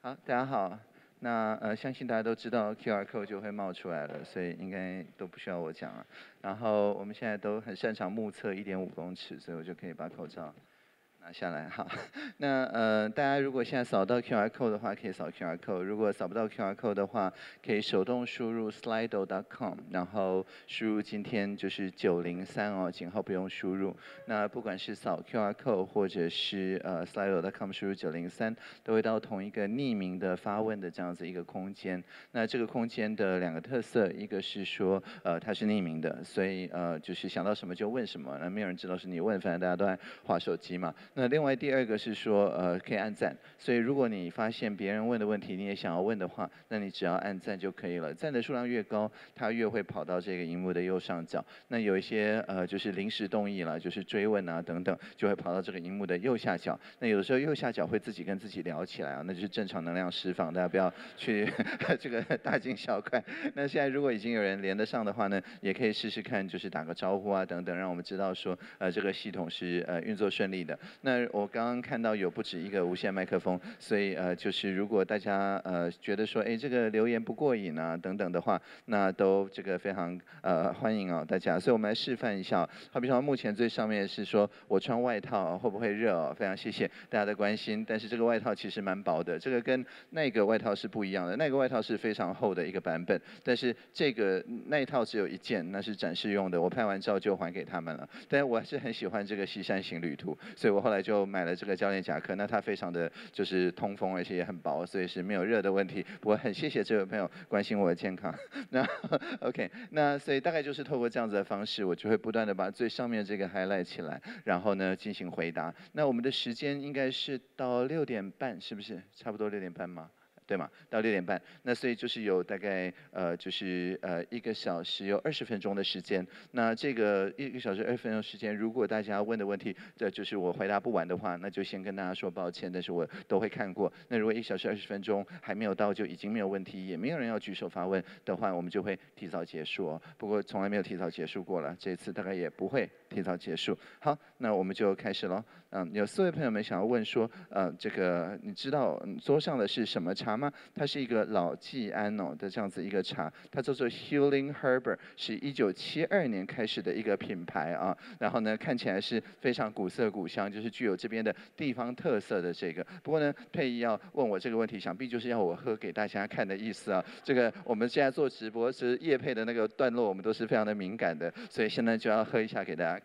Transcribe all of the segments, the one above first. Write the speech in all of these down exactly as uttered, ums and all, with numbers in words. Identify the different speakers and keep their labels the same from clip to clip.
Speaker 1: 好，大家好。那呃，相信大家都知道 Q R code 就会冒出来了，所以应该都不需要我讲了。然后我们现在都很擅长目测一点五公尺，所以我就可以把口罩拿下来。好，那呃，大家如果现在扫到 Q R code 的话，可以扫 Q R code；如果扫不到 Q R code 的话，可以手动输入 slido dot com， 然后输入今天就是九零三哦，井号不用输入。那不管是扫 Q R code 或者是呃 slido dot com 输入九零三，都会到同一个匿名的发问的这样子一个空间。那这个空间的两个特色，一个是说呃它是匿名的，所以呃就是想到什么就问什么，那没有人知道是你问，反正大家都在滑手机嘛。那另外第二个是说，呃，可以按赞。所以如果你发现别人问的问题你也想要问的话，那你只要按赞就可以了。赞的数量越高，它越会跑到这个荧幕的右上角。那有一些呃就是临时动议了，就是追问啊等等，就会跑到这个荧幕的右下角。那有的时候右下角会自己跟自己聊起来啊，那就是正常能量释放，大家不要去这个大惊小怪。那现在如果已经有人连得上的话呢，也可以试试看，就是打个招呼啊等等，让我们知道说呃这个系统是呃运作顺利的。那我刚刚看到有不止一个无线麦克风，所以呃就是如果大家呃觉得说哎这个留言不过瘾啊等等的话，那都这个非常呃欢迎啊大家。所以我们来示范一下，好比说目前最上面是说我穿外套会不会热哦？非常谢谢大家的关心。但是这个外套其实蛮薄的，这个跟那个外套是不一样的。那个外套是非常厚的一个版本，但是这个那一套只有一件，那是展示用的。我拍完照就还给他们了。但是我还是很喜欢这个西山行旅途，所以我后来就买了这个教练夹克。那它非常的就是通风，而且也很薄，所以是没有热的问题。我很谢谢这位朋友关心我的健康。那 OK， 那所以大概就是透过这样子的方式，我就会不断的把最上面这个 highlight 起来，然后呢进行回答。那我们的时间应该是到六点半，是不是？差不多六点半吗？对吗？到六点半，那所以就是有大概呃就是呃一个小时有二十分钟的时间。那这个一个小时二十分钟时间，如果大家问的问题，这就是我回答不完的话，那就先跟大家说抱歉，但是我都会看过。那如果一小时二十分钟还没有到，就已经没有问题，也没有人要举手发问的话，我们就会提早结束哦。不过从来没有提早结束过了，这次大概也不会提早结束。好，那我们就开始喽。嗯，有四位朋友们想要问说，呃，这个你知道桌上的是什么茶吗？它是一个老季安哦的这样子一个茶，它叫做 Healing Herb， 是一九七二年开始的一个品牌啊。然后呢，看起来是非常古色古香，就是具有这边的地方特色的这个。不过呢，佩仪要问我这个问题，想必就是要我喝给大家看的意思啊。这个我们现在做直播是业配的那个段落，我们都是非常的敏感的，所以现在就要喝一下给大家看。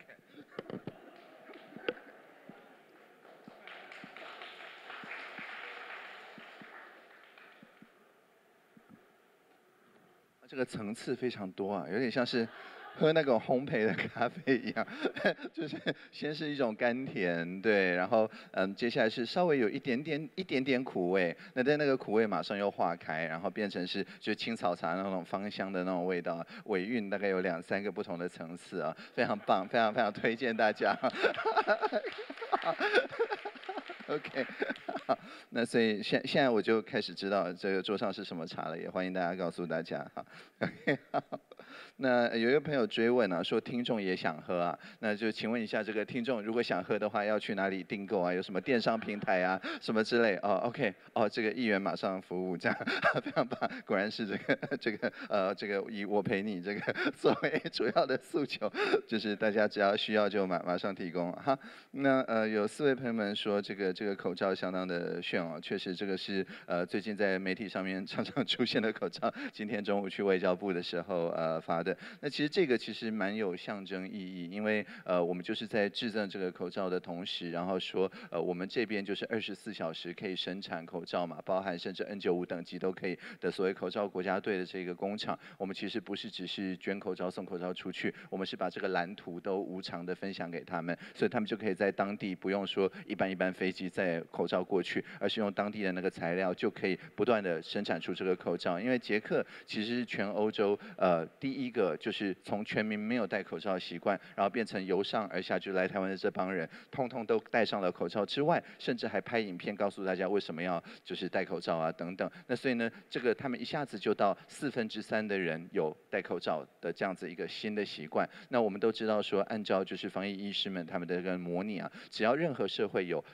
Speaker 1: 这个层次非常多啊，有点像是喝那种烘焙的咖啡一样，就是先是一种甘甜，对，然后嗯，接下来是稍微有一点点一点点苦味，那但那个苦味马上又化开，然后变成是就青草茶那种芳香的那种味道，尾韵大概有两三个不同的层次啊，非常棒，非常非常推荐大家。OK， 好，那所以现现在我就开始知道这个桌上是什么茶了，也欢迎大家告诉大家哈。OK， 好，那有一个朋友追问啊，说听众也想喝啊，那就请问一下，这个听众如果想喝的话，要去哪里订购啊？有什么电商平台啊，什么之类？哦 ，OK， 哦，这个议员马上服务，这样非常棒，果然是这个这个呃这个以我陪你这个作为主要的诉求，就是大家只要需要就马马上提供哈。那呃有四位朋友们说这个这个口罩相当的炫哦，确实这个是呃最近在媒体上面常常出现的口罩。今天中午去外交部的时候呃发的，那其实这个其实蛮有象征意义，因为呃我们就是在制赠这个口罩的同时，然后说呃我们这边就是二十四小时可以生产口罩嘛，包含甚至 N 九十五等级都可以的所谓口罩国家队的这个工厂，我们其实不是只是捐口罩送口罩出去，我们是把这个蓝图都无偿的分享给他们，所以他们就可以在当地不用说一班一班飞机载口罩过去，而是用当地的那个材料就可以不断的生产出这个口罩。因为捷克其实是全欧洲呃第一个就是从全民没有戴口罩的习惯，然后变成由上而下就来台湾的这帮人，通通都戴上了口罩之外，甚至还拍影片告诉大家为什么要就是戴口罩啊等等。那所以呢，这个他们一下子就到四分之三的人有戴口罩的这样子一个新的习惯。那我们都知道说，按照就是防疫医师们他们的这个模拟啊，只要任何社会有四分之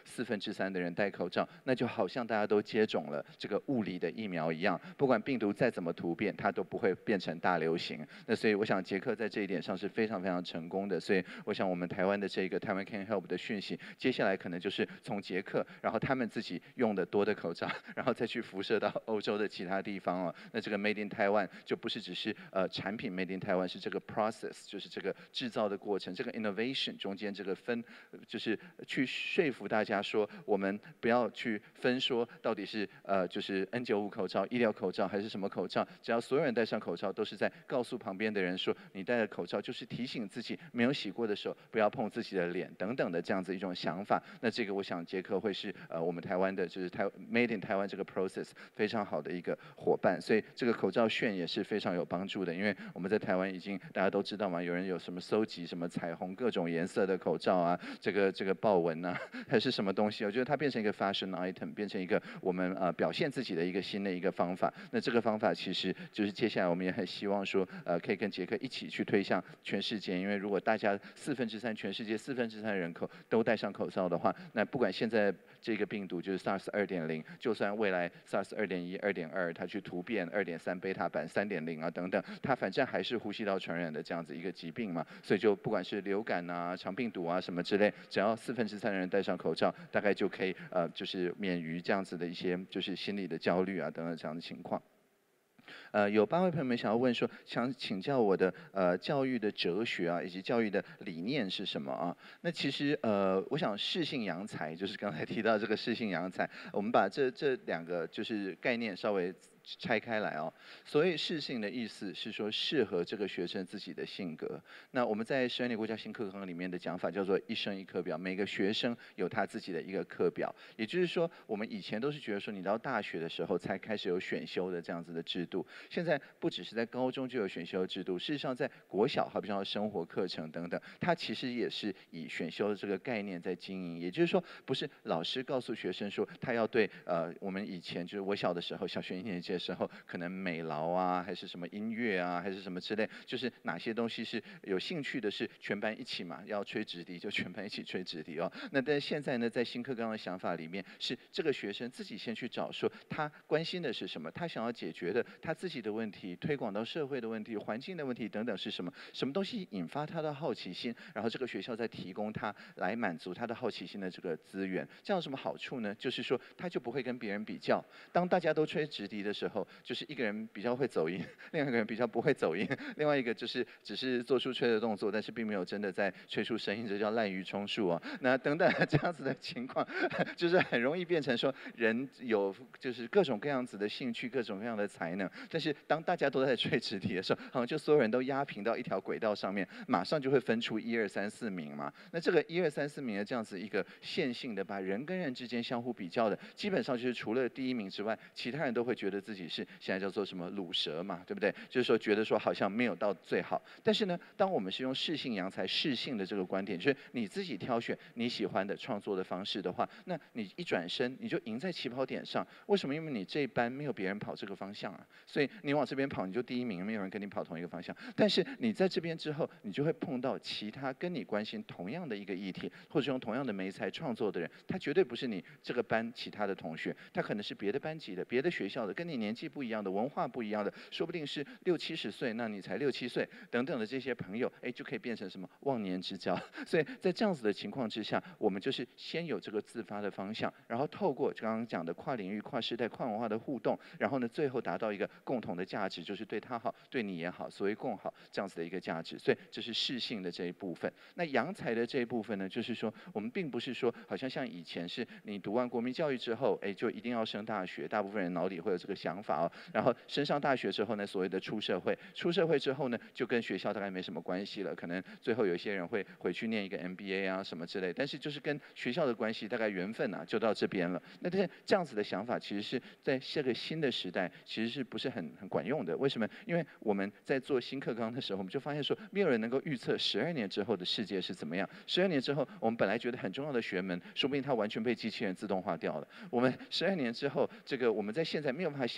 Speaker 1: 之三的人戴口罩，那就好像大家都接种了这个物理的疫苗一样，不管病毒再怎么突变，它都不会变成大流行。那所以我想捷克在这一点上是非常非常成功的，所以我想我们台湾的这个台湾 Can Help 的讯息，接下来可能就是从捷克，然后他们自己用的多的口罩，然后再去辐射到欧洲的其他地方哦。那这个 Made in Taiwan 就不是只是呃产品 Made in Taiwan， 是这个 process， 就是这个制造的过程，这个 innovation 中间这个分，就是去说服大家说，我们不要去分说到底是呃就是 N 九十五 口罩、医疗口罩还是什么口罩，只要所有人戴上口罩，都是在告诉旁边的人说，你戴着口罩就是提醒自己没有洗过的手不要碰自己的脸等等的这样子一种想法。那这个我想捷克会是呃我们台湾的就是台 Made in 台湾这个 process 非常好的一个伙伴，所以这个口罩炫也是非常有帮助的，因为我们在台湾已经大家都知道嘛，有人有什么搜集什么彩虹各种颜色的口罩啊，这个这个豹纹啊，还是什么东西，我觉得它变成一个 fashion item， 变成一个我们呃表现自己的一个新的一个方法。那这个方法其实就是接下来我们也很希望说，呃，可以跟捷克一起去推向全世界，因为如果大家四分之三全世界四分之三的人口都戴上口罩的话，那不管现在这个病毒就是 SARS 二点零，就算未来 SARS 二点一、二点二它去突变二点三贝塔版、三点零啊等等，它反正还是呼吸道传染的这样子一个疾病嘛，所以就不管是流感啊、肠病毒啊什么之类，只要四分之三的人戴上口罩，大概就可以呃就是免于这样子的一些就是心理的焦虑啊等等这样的情况。呃，有八位朋友们想要问说，想请教我的呃教育的哲学啊，以及教育的理念是什么啊？那其实呃，我想适性扬才，就是刚才提到这个适性扬才，我们把这这两个就是概念稍微拆开来哦。所谓适性的意思是说适合这个学生自己的性格。那我们在十二年国家新课纲里面的讲法叫做一生一课表，每个学生有他自己的一个课表。也就是说，我们以前都是觉得说，你到大学的时候才开始有选修的这样子的制度。现在不只是在高中就有选修制度，事实上在国小，好比像生活课程等等，它其实也是以选修的这个概念在经营。也就是说，不是老师告诉学生说他要对呃我们以前就是我小的时候，小学一年级的时候，可能美劳啊，还是什么音乐啊，还是什么之类，就是哪些东西是有兴趣的，是全班一起嘛，要吹直笛就全班一起吹直笛哦。那但是现在呢，在新课纲的想法里面，是这个学生自己先去找说他关心的是什么，他想要解决的他自己的问题，推广到社会的问题、环境的问题等等是什么？什么东西引发他的好奇心，然后这个学校再提供他来满足他的好奇心的这个资源。这样有什么好处呢？就是说他就不会跟别人比较。当大家都吹直笛的时候，就是一个人比较会走音，另外一个人比较不会走音，另外一个就是只是做出吹的动作，但是并没有真的在吹出声音，这叫滥竽充数啊。那等等这样子的情况，就是很容易变成说人有就是各种各样子的兴趣，各种各样的才能，但是当大家都在吹直笛的时候，好像就所有人都压平到一条轨道上面，马上就会分出一二三四名嘛。那这个一二三四名的这样子一个线性的，把人跟人之间相互比较的，基本上就是除了第一名之外，其他人都会觉得自己是现在叫做什么鲁蛇嘛，对不对？就是说觉得说好像没有到最好。但是呢，当我们是用适性扬才、适性的这个观点，就是你自己挑选你喜欢的创作的方式的话，那你一转身你就赢在起跑点上。为什么？因为你这一班没有别人跑这个方向啊，所以你往这边跑你就第一名，没有人跟你跑同一个方向。但是你在这边之后，你就会碰到其他跟你关心同样的一个议题，或者用同样的媒材创作的人，他绝对不是你这个班其他的同学，他可能是别的班级的、别的学校的，跟你年纪不一样的、文化不一样的，说不定是六七十岁，那你才六七岁等等的这些朋友，哎，就可以变成什么忘年之交。所以在这样子的情况之下，我们就是先有这个自发的方向，然后透过刚刚讲的跨领域、跨时代、跨文化的互动，然后呢，最后达到一个共同的价值，就是对他好，对你也好，所谓共好这样子的一个价值。所以这是适性的这一部分。那扬才的这一部分呢，就是说我们并不是说好像像以前是你读完国民教育之后，哎，就一定要升大学，大部分人脑里会有这个想法哦。然后升上大学之后呢，所谓的出社会，出社会之后呢，就跟学校大概没什么关系了，可能最后有一些人会回去念一个 M B A 啊什么之类，但是就是跟学校的关系大概缘分啊就到这边了。那但是这样子的想法，其实是在这个新的时代，其实是不是很很管用的？为什么？因为我们在做新课纲的时候，我们就发现说，没有人能够预测十二年之后的世界是怎么样。十二年之后，我们本来觉得很重要的学门，说不定它完全被机器人自动化掉了。我们十二年之后，这个我们在现在没有办法想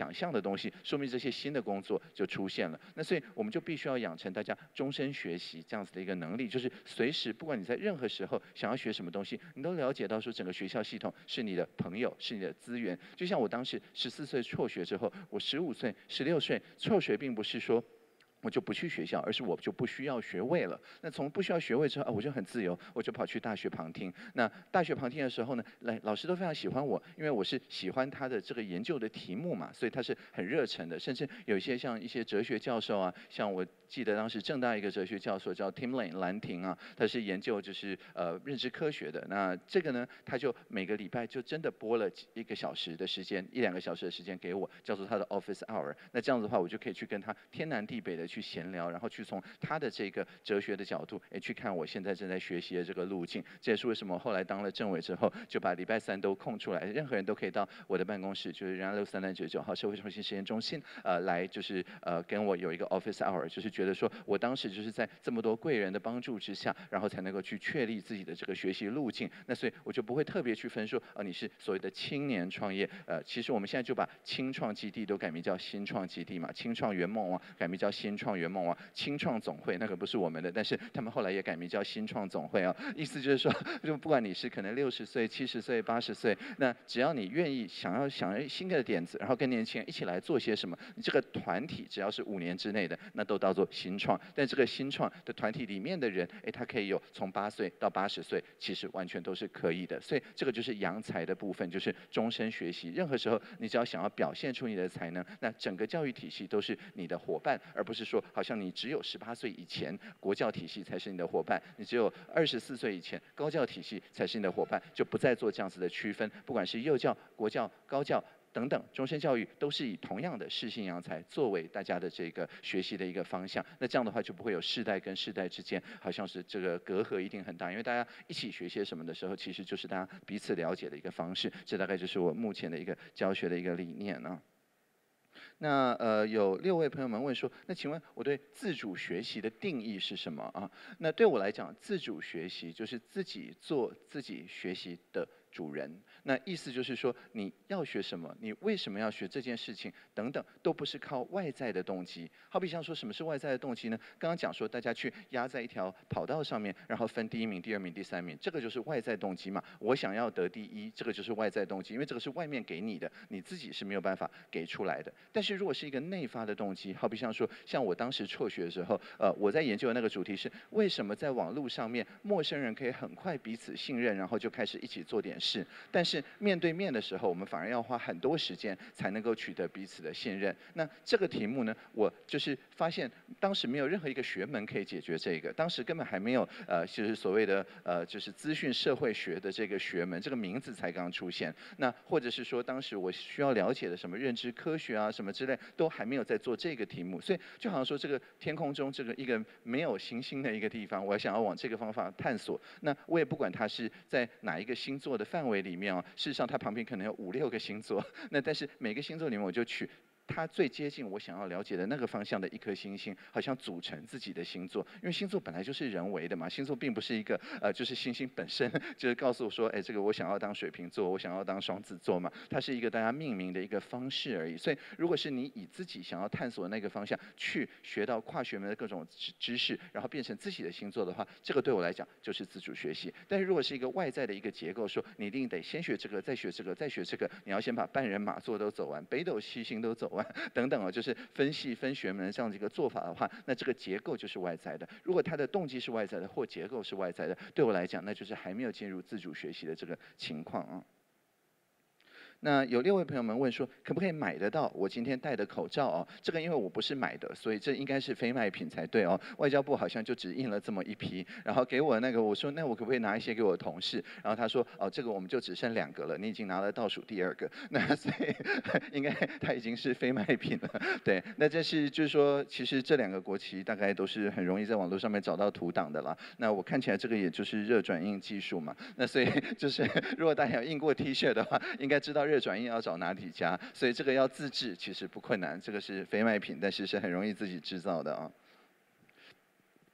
Speaker 1: 想象的东西，说明这些新的工作就出现了。那所以我们就必须要养成大家终身学习这样子的一个能力，就是随时不管你在任何时候想要学什么东西，你都了解到说整个学校系统是你的朋友，是你的资源。就像我当时十四岁辍学之后，我十五岁、十六岁辍学，并不是说我就不去学校，而是我就不需要学位了。那从不需要学位之后啊，我就很自由，我就跑去大学旁听。那大学旁听的时候呢，来老师都非常喜欢我，因为我是喜欢他的这个研究的题目嘛，所以他是很热忱的。甚至有一些像一些哲学教授啊，像我记得当时正大一个哲学教授叫 Tim Lane 兰亭啊，他是研究就是呃认知科学的。那这个呢，他就每个礼拜就真的拨了一个小时的时间，一两个小时的时间给我，叫做他的 Office Hour。那这样子的话，我就可以去跟他天南地北的去闲聊，然后去从他的这个哲学的角度，哎，去看我现在正在学习的这个路径。这也是为什么后来当了政委之后，就把礼拜三都空出来，任何人都可以到我的办公室，就是仁爱路三段九十九号社会创新实验中心，呃，来就是呃跟我有一个 office hour， 就是觉得说我当时就是在这么多贵人的帮助之下，然后才能够去确立自己的这个学习路径。那所以我就不会特别去分说，呃，你是所谓的青年创业，呃，其实我们现在就把青创基地都改名叫新创基地嘛，青创圆梦王改名叫新创圆梦王，青创总会那个不是我们的，但是他们后来也改名叫新创总会啊。意思就是说，就不管你是可能六十岁、七十岁、八十岁，那只要你愿意想要想要新的点子，然后跟年轻人一起来做些什么，你这个团体只要是五年之内的，那都叫做新创。但这个新创的团体里面的人，哎，他可以有从八岁到八十岁，其实完全都是可以的。所以这个就是扬才的部分，就是终身学习。任何时候你只要想要表现出你的才能，那整个教育体系都是你的伙伴，而不是说好像你只有十八岁以前国教体系才是你的伙伴，你只有二十四岁以前高教体系才是你的伙伴，就不再做这样子的区分。不管是幼教、国教、高教等等，终身教育都是以同样的适性扬才作为大家的这个学习的一个方向。那这样的话就不会有世代跟世代之间好像是这个隔阂一定很大，因为大家一起学些什么的时候，其实就是大家彼此了解的一个方式。这大概就是我目前的一个教学的一个理念呢。那呃，有六位朋友们问说，那请问我对自主学习的定义是什么啊？那对我来讲，自主学习就是自己做自己学习的主人。那意思就是说，你要学什么，你为什么要学这件事情，等等，都不是靠外在的动机。好比像说，什么是外在的动机呢？刚刚讲说，大家去压在一条跑道上面，然后分第一名、第二名、第三名，这个就是外在动机嘛。我想要得第一，这个就是外在动机，因为这个是外面给你的，你自己是没有办法给出来的。但是如果是一个内发的动机，好比像说，像我当时辍学的时候，呃，我在研究的那个主题是为什么在网络上面，陌生人可以很快彼此信任，然后就开始一起做点事，但是面对面的时候，我们反而要花很多时间才能够取得彼此的信任。那这个题目呢，我就是发现当时没有任何一个学门可以解决这个，当时根本还没有呃，就是所谓的呃，就是资讯社会学的这个学门，这个名字才刚出现。那或者是说，当时我需要了解的什么认知科学啊，什么之类，都还没有在做这个题目。所以就好像说，这个天空中这个一个没有行星的一个地方，我想要往这个方法探索。那我也不管它是在哪一个星座的范围里面哦，事实上它旁边可能有五六个星座，那但是每个星座里面我就取它最接近我想要了解的那个方向的一颗星星，好像组成自己的星座。因为星座本来就是人为的嘛，星座并不是一个呃，就是星星本身就是告诉我说，哎，这个我想要当水瓶座，我想要当双子座嘛，它是一个大家命名的一个方式而已。所以，如果是你以自己想要探索的那个方向去学到跨学门的各种知知识，然后变成自己的星座的话，这个对我来讲就是自主学习。但是如果是一个外在的一个结构，说你一定得先学这个，再学这个，再学这个，你要先把半人马座都走完，北斗七星都走完。等等哦，就是分系分学门这样的一个做法的话，那这个结构就是外在的。如果它的动机是外在的，或结构是外在的，对我来讲，那就是还没有进入自主学习的这个情况啊。那有六位朋友们问说，可不可以买得到我今天戴的口罩哦？这个因为我不是买的，所以这应该是非卖品才对哦。外交部好像就只印了这么一批，然后给我那个我说，那我可不可以拿一些给我的同事？然后他说，哦，这个我们就只剩两个了，你已经拿了倒数第二个，那所以应该它已经是非卖品了。对，那这是就是说，其实这两个国旗大概都是很容易在网络上面找到图档的啦。那我看起来这个也就是热转印技术嘛，那所以就是如果大家有印过 T 恤的话，应该知道热转印要找哪几家，所以这个要自制其实不困难，这个是非卖品，但是是很容易自己制造的啊。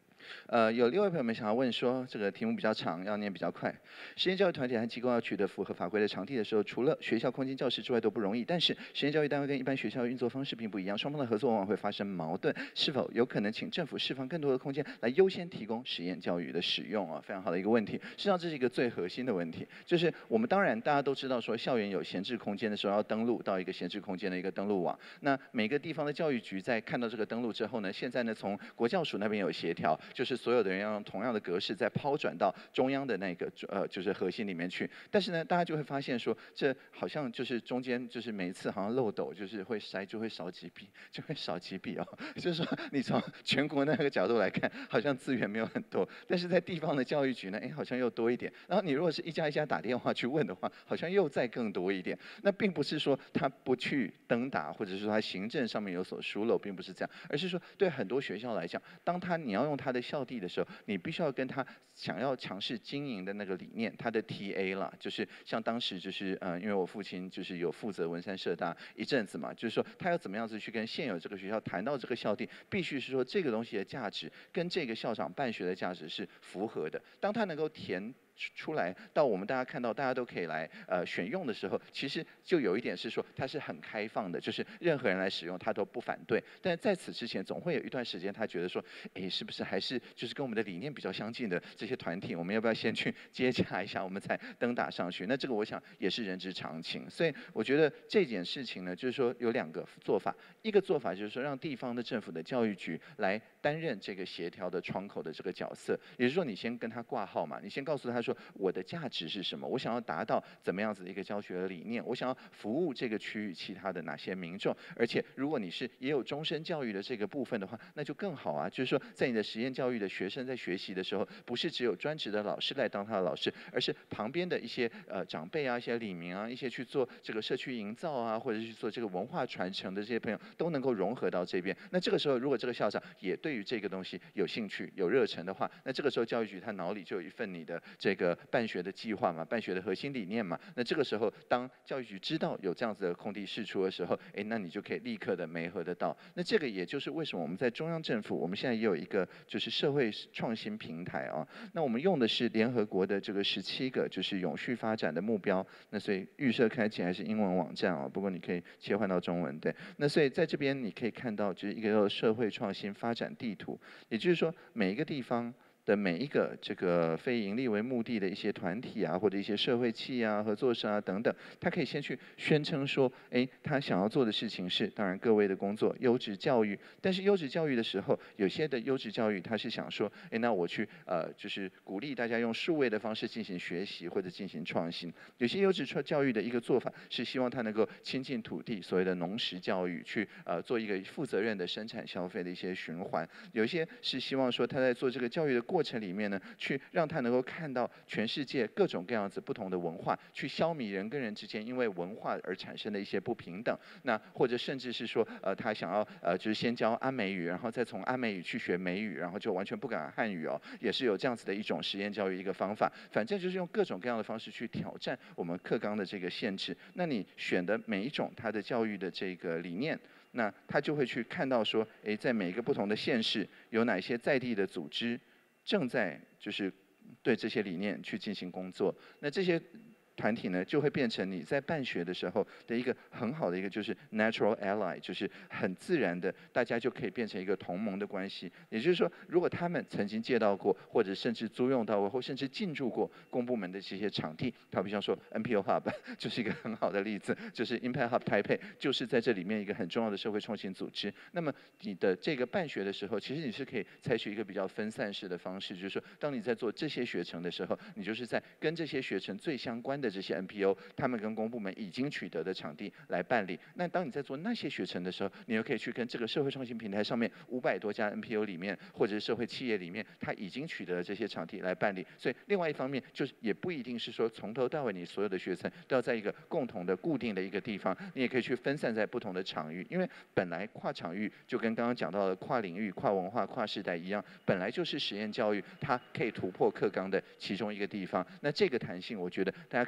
Speaker 1: 呃，有六位朋友们想要问说，这个题目比较长，要念比较快。实验教育团体和机构要取得符合法规的场地的时候，除了学校空间、教室之外都不容易。但是，实验教育单位跟一般学校的运作方式并不一样，双方的合作往往会发生矛盾。是否有可能请政府释放更多的空间，来优先提供实验教育的使用啊？非常好的一个问题。实际上，这是一个最核心的问题，就是我们当然大家都知道说，校园有闲置空间的时候，要登录到一个闲置空间的一个登录网。那每个地方的教育局在看到这个登录之后呢，现在呢从国教署那边有协调，就是所有的人要用同样的格式再抛转到中央的那个呃就是核心里面去。但是呢，大家就会发现说，这好像就是中间就是每一次好像漏斗就是会筛就会少几笔，就会少几笔哦。就是说你从全国那个角度来看，好像资源没有很多，但是在地方的教育局呢，哎好像又多一点。然后你如果是一家一家打电话去问的话，好像又再更多一点。那并不是说他不去登打，或者是说他行政上面有所疏漏，并不是这样，而是说对很多学校来讲，当他你要用他的校地的时候，你必须要跟他想要尝试经营的那个理念，他的 T A 啦，就是像当时就是呃，因为我父亲就是有负责文山社大一阵子嘛，就是说他要怎么样子去跟现有这个学校谈到这个校地，必须是说这个东西的价值跟这个校长办学的价值是符合的。当他能够填出来到我们大家看到大家都可以来呃选用的时候，其实就有一点是说它是很开放的，就是任何人来使用他都不反对。但在此之前，总会有一段时间他觉得说，哎，是不是还是就是跟我们的理念比较相近的这些团体，我们要不要先去接洽一下，我们才登打上去？那这个我想也是人之常情。所以我觉得这件事情呢，就是说有两个做法，一个做法就是说让地方的政府的教育局来担任这个协调的窗口的这个角色，也就是说你先跟他挂号嘛，你先告诉他说。我的价值是什么？我想要达到怎么样子的一个教学的理念？我想要服务这个区域其他的哪些民众？而且，如果你是也有终身教育的这个部分的话，那就更好啊。就是说，在你的实验教育的学生在学习的时候，不是只有专职的老师来当他的老师，而是旁边的一些呃长辈啊、一些里民啊、一些去做这个社区营造啊，或者去做这个文化传承的这些朋友，都能够融合到这边。那这个时候，如果这个校长也对于这个东西有兴趣、有热忱的话，那这个时候教育局他脑里就有一份你的这个办学的计划嘛，办学的核心理念嘛。那这个时候，当教育局知道有这样子的空地释出的时候，哎，那你就可以立刻的媒合得到。那这个也就是为什么我们在中央政府，我们现在也有一个就是社会创新平台啊。那我们用的是联合国的这个十七个就是永续发展的目标。那所以预设开起来是英文网站啊，不过你可以切换到中文。对，那所以在这边你可以看到就是一个社会创新发展地图，也就是说每一个地方。的每一个这个非盈利为目的的一些团体啊，或者一些社会企业啊、合作社啊等等，他可以先去宣称说，哎，他想要做的事情是，当然各位的工作优质教育，但是优质教育的时候，有些的优质教育他是想说，哎，那我去呃就是鼓励大家用数位的方式进行学习或者进行创新。有些优质教育的一个做法是希望他能够亲近土地，所谓的农食教育，去呃做一个负责任的生产消费的一些循环。有一些是希望说他在做这个教育的过程里面呢，去让他能够看到全世界各种各样子不同的文化，去消弭人跟人之间因为文化而产生的一些不平等。那或者甚至是说，呃，他想要呃，就是先教阿美语，然后再从阿美语去学美语，然后就完全不敢汉语哦，也是有这样子的一种实验教育一个方法。反正就是用各种各样的方式去挑战我们课纲的这个限制。那你选的每一种它的教育的这个理念。那他就会去看到说，诶，在每一个不同的县市，有哪些在地的组织正在就是对这些理念去进行工作。那这些团体呢，就会变成你在办学的时候的一个很好的一个就是 natural ally， 就是很自然的，大家就可以变成一个同盟的关系。也就是说，如果他们曾经借到过，或者甚至租用到过，或甚至进驻过公部门的这些场地，他比方说 N P O Hub 就是一个很好的例子，就是 Impact Hub Taipei 就是在这里面一个很重要的社会创新组织。那么你的这个办学的时候，其实你是可以采取一个比较分散式的方式，就是说，当你在做这些学程的时候，你就是在跟这些学程最相关的这些 N P O， 他们跟公部门已经取得的场地来办理。那当你在做那些学程的时候，你又可以去跟这个社会创新平台上面五百多家 N P O 里面，或者是社会企业里面，他已经取得了这些场地来办理。所以另外一方面，就是也不一定是说从头到尾你所有的学程都要在一个共同的固定的一个地方，你也可以去分散在不同的场域。因为本来跨场域就跟刚刚讲到的跨领域、跨文化、跨世代一样，本来就是实验教育它可以突破课纲的其中一个地方。那这个弹性，我觉得大家可以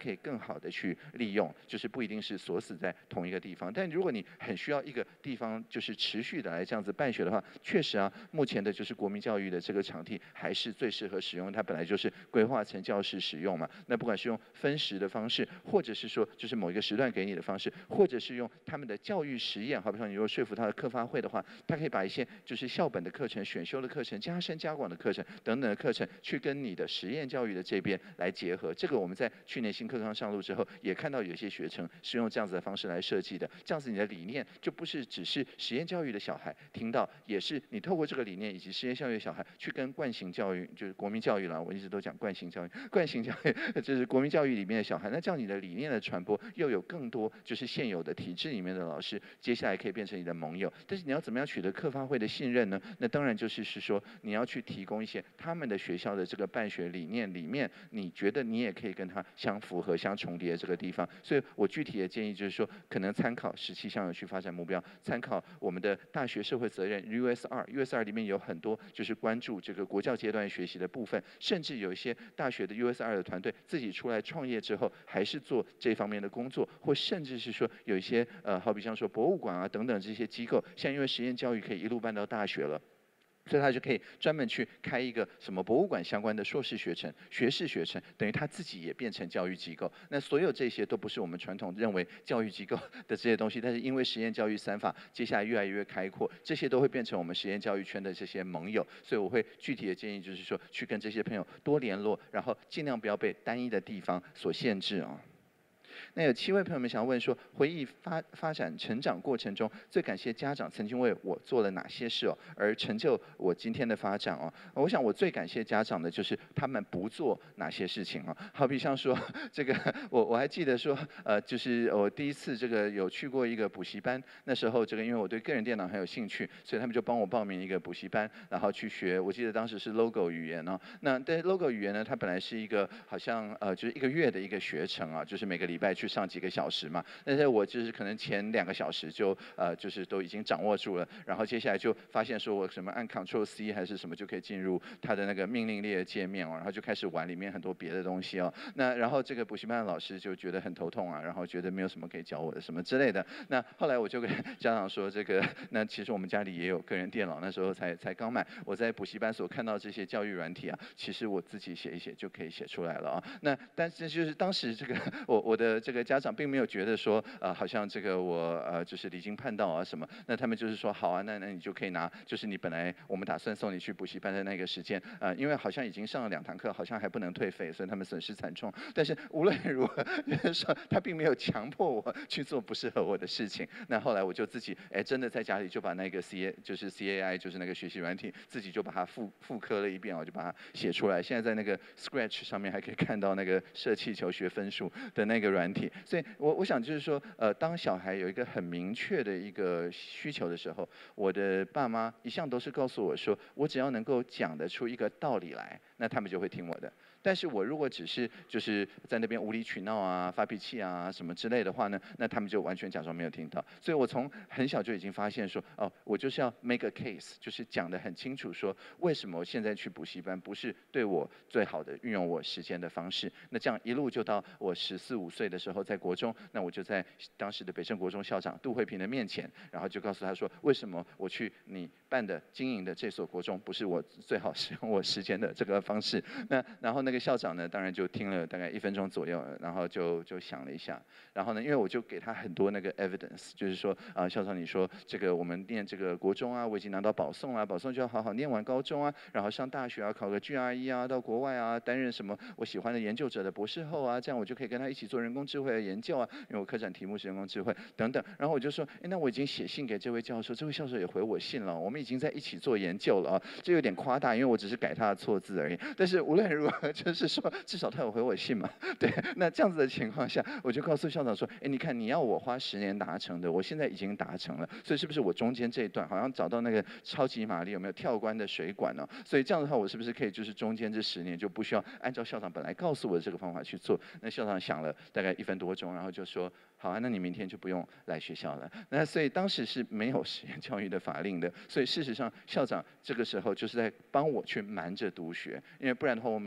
Speaker 1: 可以更好的去利用，就是不一定是锁死在同一个地方。但如果你很需要一个地方就是持续的来这样子办学的话，确实啊，目前的就是国民教育的这个场地还是最适合使用，它本来就是规划成教室使用嘛。那不管是用分时的方式，或者是说就是某一个时段给你的方式，或者是用他们的教育实验，好比说你如果说服他的课发会的话，他可以把一些就是校本的课程、选修的课程、加深加广的课程等等的课程，去跟你的实验教育的这边来结合。这个我们在去年新课纲上路之后，也看到有些学程是用这样子的方式来设计的。这样子你的理念就不是只是实验教育的小孩听到，也是你透过这个理念以及实验教育的小孩去跟惯行教育，就是国民教育啦，我一直都讲惯行教育，惯行教育就是国民教育里面的小孩。那这样你的理念的传播，又有更多就是现有的体制里面的老师，接下来可以变成你的盟友。但是你要怎么样取得课发会的信任呢？那当然就是是说你要去提供一些他们的学校的这个办学理念里面，你觉得你也可以跟他相符合、相重叠的这个地方。所以我具体的建议就是说，可能参考十七项有趣发展目标，参考我们的大学社会责任 U S 二 ，U S 二里面有很多就是关注这个国教阶段学习的部分，甚至有一些大学的 U S 二的团队自己出来创业之后，还是做这方面的工作，或甚至是说有一些呃，好比像说博物馆啊等等这些机构，现在因为实验教育可以一路办到大学了。所以他就可以专门去开一个什么博物馆相关的硕士学程、学士学程，等于他自己也变成教育机构。那所有这些都不是我们传统认为教育机构的这些东西，但是因为实验教育三法接下来越来越开阔，这些都会变成我们实验教育圈的这些盟友。所以我会具体的建议就是说，去跟这些朋友多联络，然后尽量不要被单一的地方所限制啊。那有七位朋友们想要问说，回忆发发展成长过程中，最感谢家长曾经为我做了哪些事哦，而成就我今天的发展哦。我想我最感谢家长的就是他们不做哪些事情哦。好比像说这个，我我还记得说，呃，就是我第一次这个有去过一个补习班，那时候这个因为我对个人电脑很有兴趣，所以他们就帮我报名一个补习班，然后去学。我记得当时是 logo 语言哦。那但是 logo 语言呢，它本来是一个好像呃就是一个月的一个学程啊，就是每个礼拜去上几个小时嘛。但是我就是可能前两个小时就呃就是都已经掌握住了，然后接下来就发现说我什么按 Ctrl C 还是什么就可以进入它的那个命令列界面哦，然后就开始玩里面很多别的东西哦。那然后这个补习班的老师就觉得很头痛啊，然后觉得没有什么可以教我的什么之类的。那后来我就跟家长说，这个那其实我们家里也有个人电脑，那时候才才刚买。我在补习班所看到这些教育软体啊，其实我自己写一写就可以写出来了啊。那但是就是当时这个我我的这个家长并没有觉得说呃好像这个我呃就是离经叛道啊什么，那他们就是说好啊，那那你就可以拿就是你本来我们打算送你去补习班的那个时间呃因为好像已经上了两堂课，好像还不能退费，所以他们损失惨重。但是无论如何，就是说他并没有强迫我去做不适合我的事情。那后来我就自己哎真的在家里就把那个 C A 就是 C A I 就是那个学习软体自己就把它复复刻了一遍，我就把它写出来。现在在那个 Scratch 上面还可以看到那个射气球学分数的那个软体。所以我我想就是说呃当小孩有一个很明确的一个需求的时候，我的爸妈一向都是告诉我说，我只要能够讲得出一个道理来，那他们就会听我的。但是我如果只是就是在那边无理取闹啊、发脾气啊什么之类的话呢，那他们就完全假装没有听到。所以我从很小就已经发现说，哦，我就是要 make a case， 就是讲得很清楚说，为什么我现在去补习班不是对我最好的运用我时间的方式。那这样一路就到我十四五岁的时候，在国中，那我就在当时的北正国中校长杜慧萍的面前，然后就告诉他说，为什么我去你办的经营的这所国中不是我最好使用我时间的这个方式。那然后那个校长呢，当然就听了大概一分钟左右，然后就就想了一下，然后呢，因为我就给他很多那个 evidence， 就是说啊、呃，校长你说这个我们念这个国中啊，我已经拿到保送啊，保送就要好好念完高中啊，然后上大学啊，考个 G R E 啊，到国外啊，担任什么我喜欢的研究者的博士后啊，这样我就可以跟他一起做人工智慧的研究啊，因为我科展题目是人工智慧等等。然后我就说，哎，那我已经写信给这位教授，这位教授也回我信了，我们已经在一起做研究了啊，这有点夸大，因为我只是改他的错字而已。但是无论如何，就是说。至少他有回我信嘛，对，那这样子的情况下，我就告诉校长说，哎，你看你要我花十年达成的，我现在已经达成了，所以是不是我中间这一段好像找到那个超级玛丽有没有跳关的水管呢？所以这样的话，我是不是可以就是中间这十年就不需要按照校长本来告诉我的这个方法去做？那校长想了大概一分多钟，然后就说。好啊，那你明天就不用来学校了。那所以当时是没有实验教育的法令的，所以事实上校长这个时候就是在帮我去瞒着读学，因为不然的话我每天都要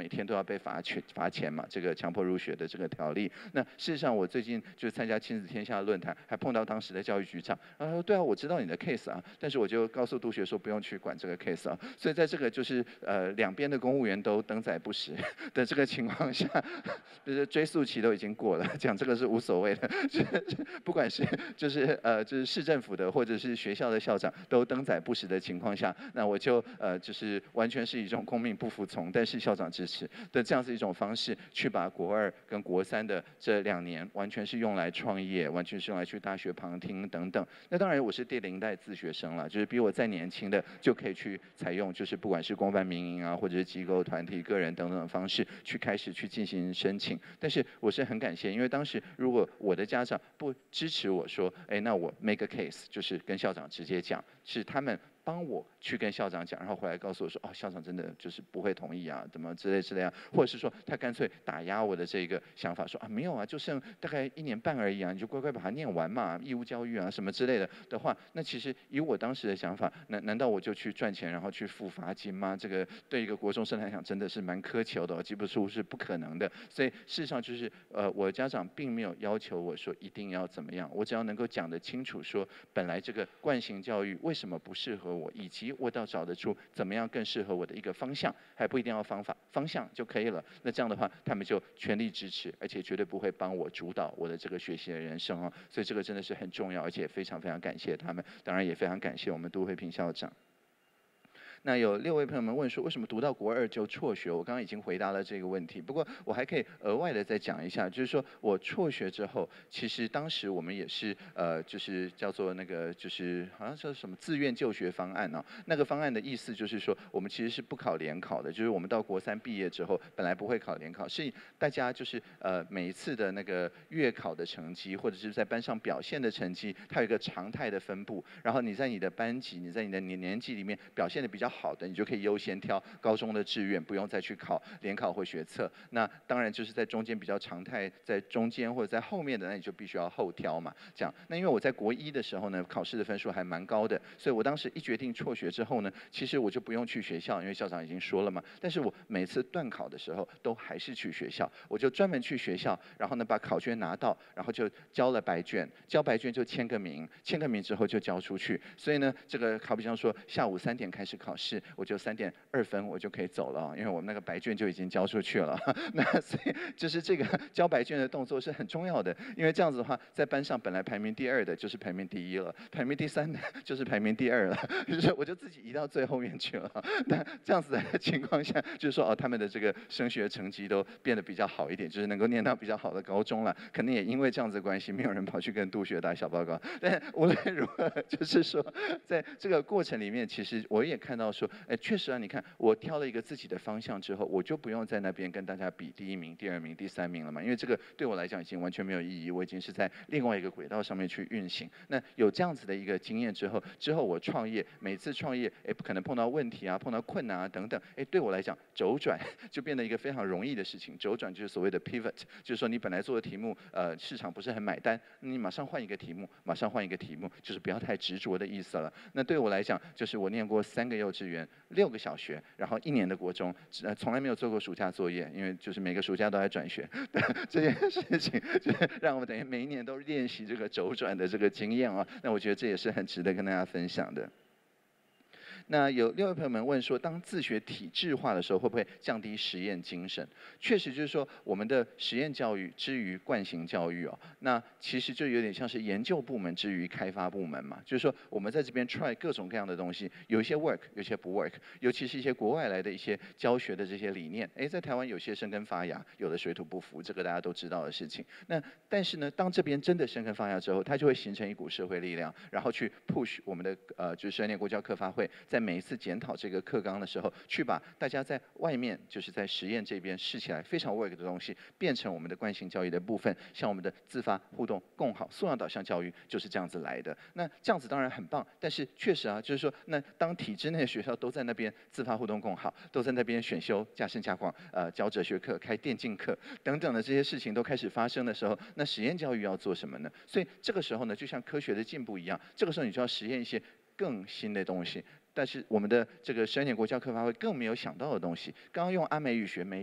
Speaker 1: 被罚钱罚钱嘛，这个强迫入学的这个条例。那事实上，我最近就参加亲子天下论坛，还碰到当时的教育局长，然后说对啊，我知道你的 case 啊，但是我就告诉督学说不用去管这个 case 啊。所以在这个就是呃两边的公务员都登载不实的这个情况下，就是追诉期都已经过了，讲这个是无所谓的，不管是就是呃就是市政府的或者是学校的校长都登载不实的情况下，那我就呃就是完全是以一种公民不服从，但是校长支持的这样子一种方式，去把国二跟国三的这两年完全是用来创业，完全是用来去大学旁听等等。那当然我是第零代自学生了，就是比我再年轻的就可以去采用，就是不管是公办民营啊，或者是机构、团体、个人等等的方式去开始去进行申请。但是我是很感谢，因为当时如果我的家长不支持我说，哎，那我 make a case， 就是跟校长直接讲，是他们帮我去跟校长讲，然后回来告诉我说，哦，校长真的就是不会同意啊，怎么之类之类啊，或者是说他干脆打压我的这个想法，说啊没有啊，就剩大概一年半而已啊，你就乖乖把它念完嘛，义务教育啊什么之类的的话，那其实以我当时的想法，难难道我就去赚钱然后去付罚金吗？这个对一个国中生来讲真的是蛮苛求的，记不住是不可能的。所以事实上就是呃，我家长并没有要求我说一定要怎么样，我只要能够讲得清楚说，本来这个惯性教育为什么不适合我，以及我倒找得出怎么样更适合我的一个方向，还不一定要方法，方向就可以了。那这样的话，他们就全力支持，而且绝对不会帮我主导我的这个学习的人生哦。所以这个真的是很重要，而且非常非常感谢他们，当然也非常感谢我们杜慧萍校长。那有六位朋友们问说，为什么读到国二就辍学？我刚刚已经回答了这个问题，不过我还可以额外的再讲一下，就是说我辍学之后，其实当时我们也是呃，就是叫做那个就是好像叫什么自愿就学方案啊。那个方案的意思就是说，我们其实是不考联考的，就是我们到国三毕业之后，本来不会考联考，是大家就是呃每一次的那个月考的成绩，或者是在班上表现的成绩，它有一个常态的分布，然后你在你的班级，你在你的年年级里面表现的比较好的，你就可以优先挑高中的志愿，不用再去考联考或学测。那当然就是在中间比较常态，在中间或者在后面的，那你就必须要后挑嘛。这样，那因为我在国一的时候呢，考试的分数还蛮高的，所以我当时一决定辍学之后呢，其实我就不用去学校，因为校长已经说了嘛。但是我每次段考的时候都还是去学校，我就专门去学校，然后呢把考卷拿到，然后就交了白卷，交白卷就签个名，签个名之后就交出去。所以呢，这个好比方说下午三点开始考试，我就三点二分我就可以走了，因为我们那个白卷就已经交出去了。那所以就是这个交白卷的动作是很重要的，因为这样子的话，在班上本来排名第二的就是排名第一了，排名第三的就是排名第二了，就是我就自己移到最后面去了。那这样子的情况下，就是说哦，他们的这个升学成绩都变得比较好一点，就是能够念到比较好的高中了。可能也因为这样子的关系，没有人跑去跟督学打小报告。但无论如何，就是说在这个过程里面，其实我也看到说，哎，确实啊，你看我挑了一个自己的方向之后，我就不用在那边跟大家比第一名、第二名、第三名了嘛，因为这个对我来讲已经完全没有意义，我已经是在另外一个轨道上面去运行。那有这样子的一个经验之后，之后我创业，每次创业，哎，可能碰到问题啊，碰到困难啊等等，哎，对我来讲，周转就变得一个非常容易的事情。周转就是所谓的 pivot， 就是说你本来做的题目，呃，市场不是很买单，你马上换一个题目，马上换一个题目，就是不要太执着的意思了。那对我来讲，就是我念过三个幼稚园，六个小学，然后一年的国中，呃，从来没有做过暑假作业，因为就是每个暑假都在转学。这件事情，就是让我等于每一年都练习这个周转的这个经验啊。那我觉得这也是很值得跟大家分享的。那有六位朋友们问说，当自学体制化的时候，会不会降低实验精神？确实就是说，我们的实验教育之于惯性教育哦，那其实就有点像是研究部门之于开发部门嘛。就是说，我们在这边 try 各种各样的东西，有一些 work， 有些不 work， 尤其是一些国外来的一些教学的这些理念，哎，在台湾有些生根发芽，有的水土不服，这个大家都知道的事情。那但是呢，当这边真的生根发芽之后，它就会形成一股社会力量，然后去 push 我们的呃，就是十二年国教课发会。在每一次检讨这个课纲的时候，去把大家在外面就是在实验这边试起来非常 work 的东西，变成我们的惯性教育的部分。像我们的自发互动共好素养导向教育就是这样子来的。那这样子当然很棒，但是确实啊，就是说，那当体制内的学校都在那边自发互动共好，都在那边选修加深加广，呃，教哲学课、开电竞课等等的这些事情都开始发生的时候，那实验教育要做什么呢？所以这个时候呢，就像科学的进步一样，这个时候你就要实验一些更新的东西。但是我们的这个十二年国教课发会更没有想到的东西，刚刚用阿美语学美语，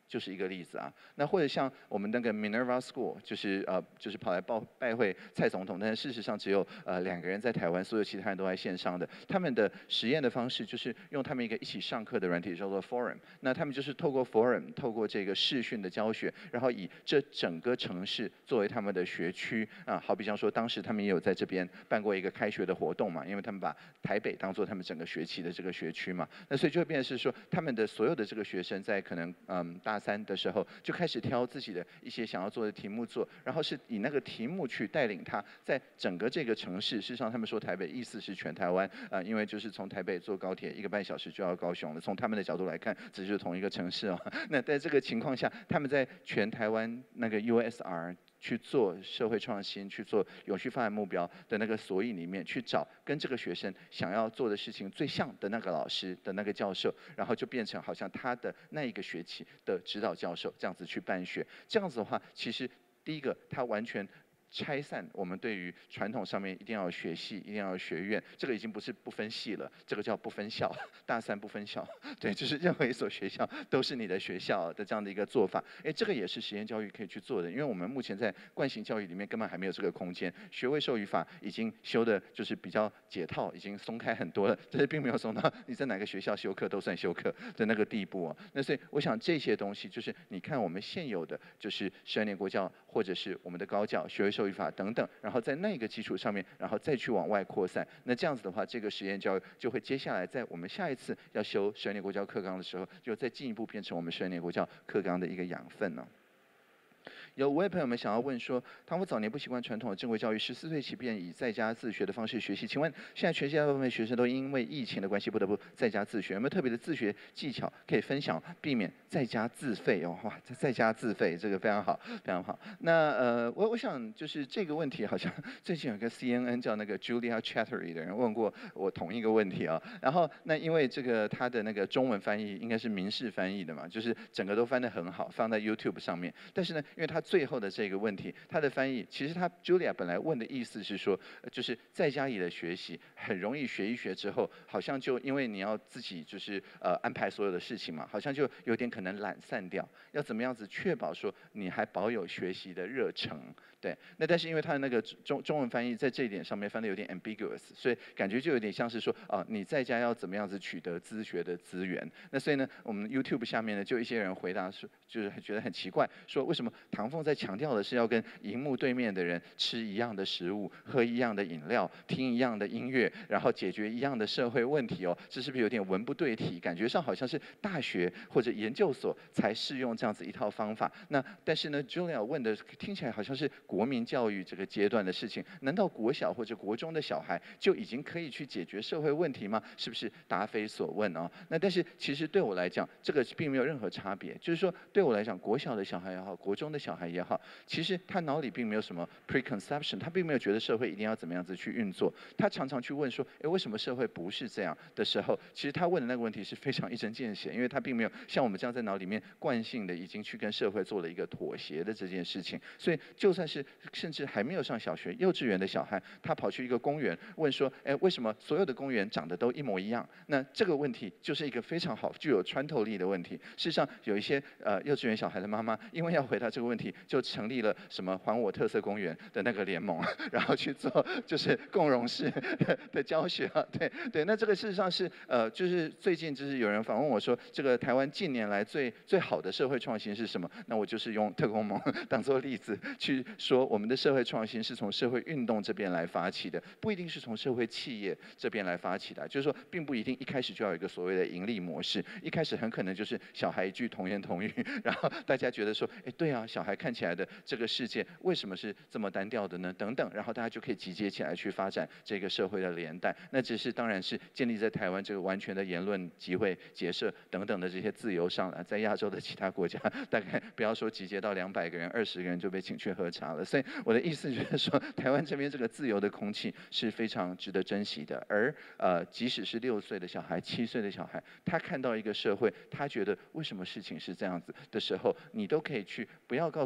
Speaker 1: 就是一个例子啊。那或者像我们那个 Minerva School， 就是呃就是跑来报拜会蔡总统，但是事实上只有呃两个人在台湾，所有其他人都在线上的。他们的实验的方式就是用他们一个一起上课的软体叫做 Forum， 那他们就是透过 Forum， 透过这个视讯的教学，然后以这整个城市作为他们的学区啊，好比方说当时他们也有在这边办过一个开学的活动嘛，因为他们把台北当做他们整个学期的这个学区嘛，那所以就会变成是说他们的所有的这个学生在可能嗯大三的时候就开始挑自己的一些想要做的题目做，然后是以那个题目去带领他在整个这个城市，事实上他们说台北意思是全台湾啊、呃，因为就是从台北坐高铁一个半小时就要高雄了，从他们的角度来看，这就是同一个城市哦。那在这个情况下，他们在全台湾那个 U S R。去做社会创新、去做永续发展目标的那个索引里面，去找跟这个学生想要做的事情最像的那个老师的那个教授，然后就变成好像他的那一个学期的指导教授这样子去办学。这样子的话，其实第一个他完全拆散我们对于传统上面一定要有学系，一定要有学院，这个已经不是不分系了，这个叫不分校，大三不分校，对，就是任何一所学校都是你的学校的这样的一个做法。哎，这个也是实验教育可以去做的，因为我们目前在惯性教育里面根本还没有这个空间。学位授予法已经修的就是比较解套，已经松开很多了，但是并没有松到你在哪个学校修课都算修课的那个地步哦。那所以我想这些东西就是你看我们现有的就是十二年国教或者是我们的高教学位授予法等等，然后在那个基础上面，然后再去往外扩散。那这样子的话，这个实验教育就会接下来在我们下一次要修十二年国教课纲的时候，就再进一步变成我们十二年国教课纲的一个养分呢、哦。有五位朋友们想要问说，唐佛早年不习惯传统的正规教育，十四岁起便以在家自学的方式学习。请问，现在全世界大部分学生都因为疫情的关系，不得不在家自学，有没有特别的自学技巧可以分享，避免在家自费哦？哇，在家自费这个非常好，非常好。那呃，我我想就是这个问题，好像最近有个 C N N 叫那个 Julia Chattery 的人问过我同一个问题啊。然后那因为这个他的那个中文翻译应该是民事翻译的嘛，就是整个都翻得很好，放在 YouTube 上面。但是呢，因为他最后的这个问题，他的翻译其实他 Julia 本来问的意思是说，就是在家里的学习很容易学一学之后，好像就因为你要自己就是呃安排所有的事情嘛，好像就有点可能懒散掉。要怎么样子确保说你还保有学习的热忱？对，那但是因为他的那个中中文翻译在这一点上面翻的有点 ambiguous， 所以感觉就有点像是说啊，你在家要怎么样子取得自学的资源？那所以呢，我们 YouTube 下面呢就一些人回答说，就是觉得很奇怪，说为什么唐凤在强调的是要跟荧幕对面的人吃一样的食物、喝一样的饮料、听一样的音乐，然后解决一样的社会问题哦？这是不是有点文不对题？感觉上好像是大学或者研究所才适用这样子一套方法。那但是呢 ，Julia 问的听起来好像是国民教育这个阶段的事情，难道国小或者国中的小孩就已经可以去解决社会问题吗？是不是答非所问啊？那但是其实对我来讲，这个并没有任何差别。就是说，对我来讲，国小的小孩也好，国中的小孩也好，其实他脑里并没有什么 preconception， 他并没有觉得社会一定要怎么样子去运作。他常常去问说，哎，为什么社会不是这样的时候，其实他问的那个问题是非常一针见血，因为他并没有像我们这样在脑里面惯性的已经去跟社会做了一个妥协的这件事情。所以就算是甚至还没有上小学、幼稚园的小孩，他跑去一个公园问说，哎，为什么所有的公园长得都一模一样？那这个问题就是一个非常好、具有穿透力的问题。事实上，有一些呃幼稚园小孩的妈妈，因为要回答这个问题，就成立了什么还我特色公园的那个联盟，然后去做就是共融式的教学啊。对对，那这个事实上是呃，就是最近就是有人访问我说，这个台湾近年来最最好的社会创新是什么？那我就是用特工盟当做例子去说，我们的社会创新是从社会运动这边来发起的，不一定是从社会企业这边来发起的。就是说，并不一定一开始就要有一个所谓的盈利模式，一开始很可能就是小孩一句童言童语，然后大家觉得说，哎，对啊，小孩看起来的这个世界为什么是这么单调的呢？等等，然后大家就可以集结起来去发展这个社会的连带。那只是当然是建立在台湾这个完全的言论、集会、结社等等的这些自由上了。在亚洲的其他国家，大概不要说集结到两百个人、二十个人就被请去喝茶了。所以我的意思就是说，台湾这边这个自由的空气是非常值得珍惜的。而呃，即使是六岁的小孩、七岁的小孩，他看到一个社会，他觉得为什么事情是这样子的时候，你都可以去不要告诉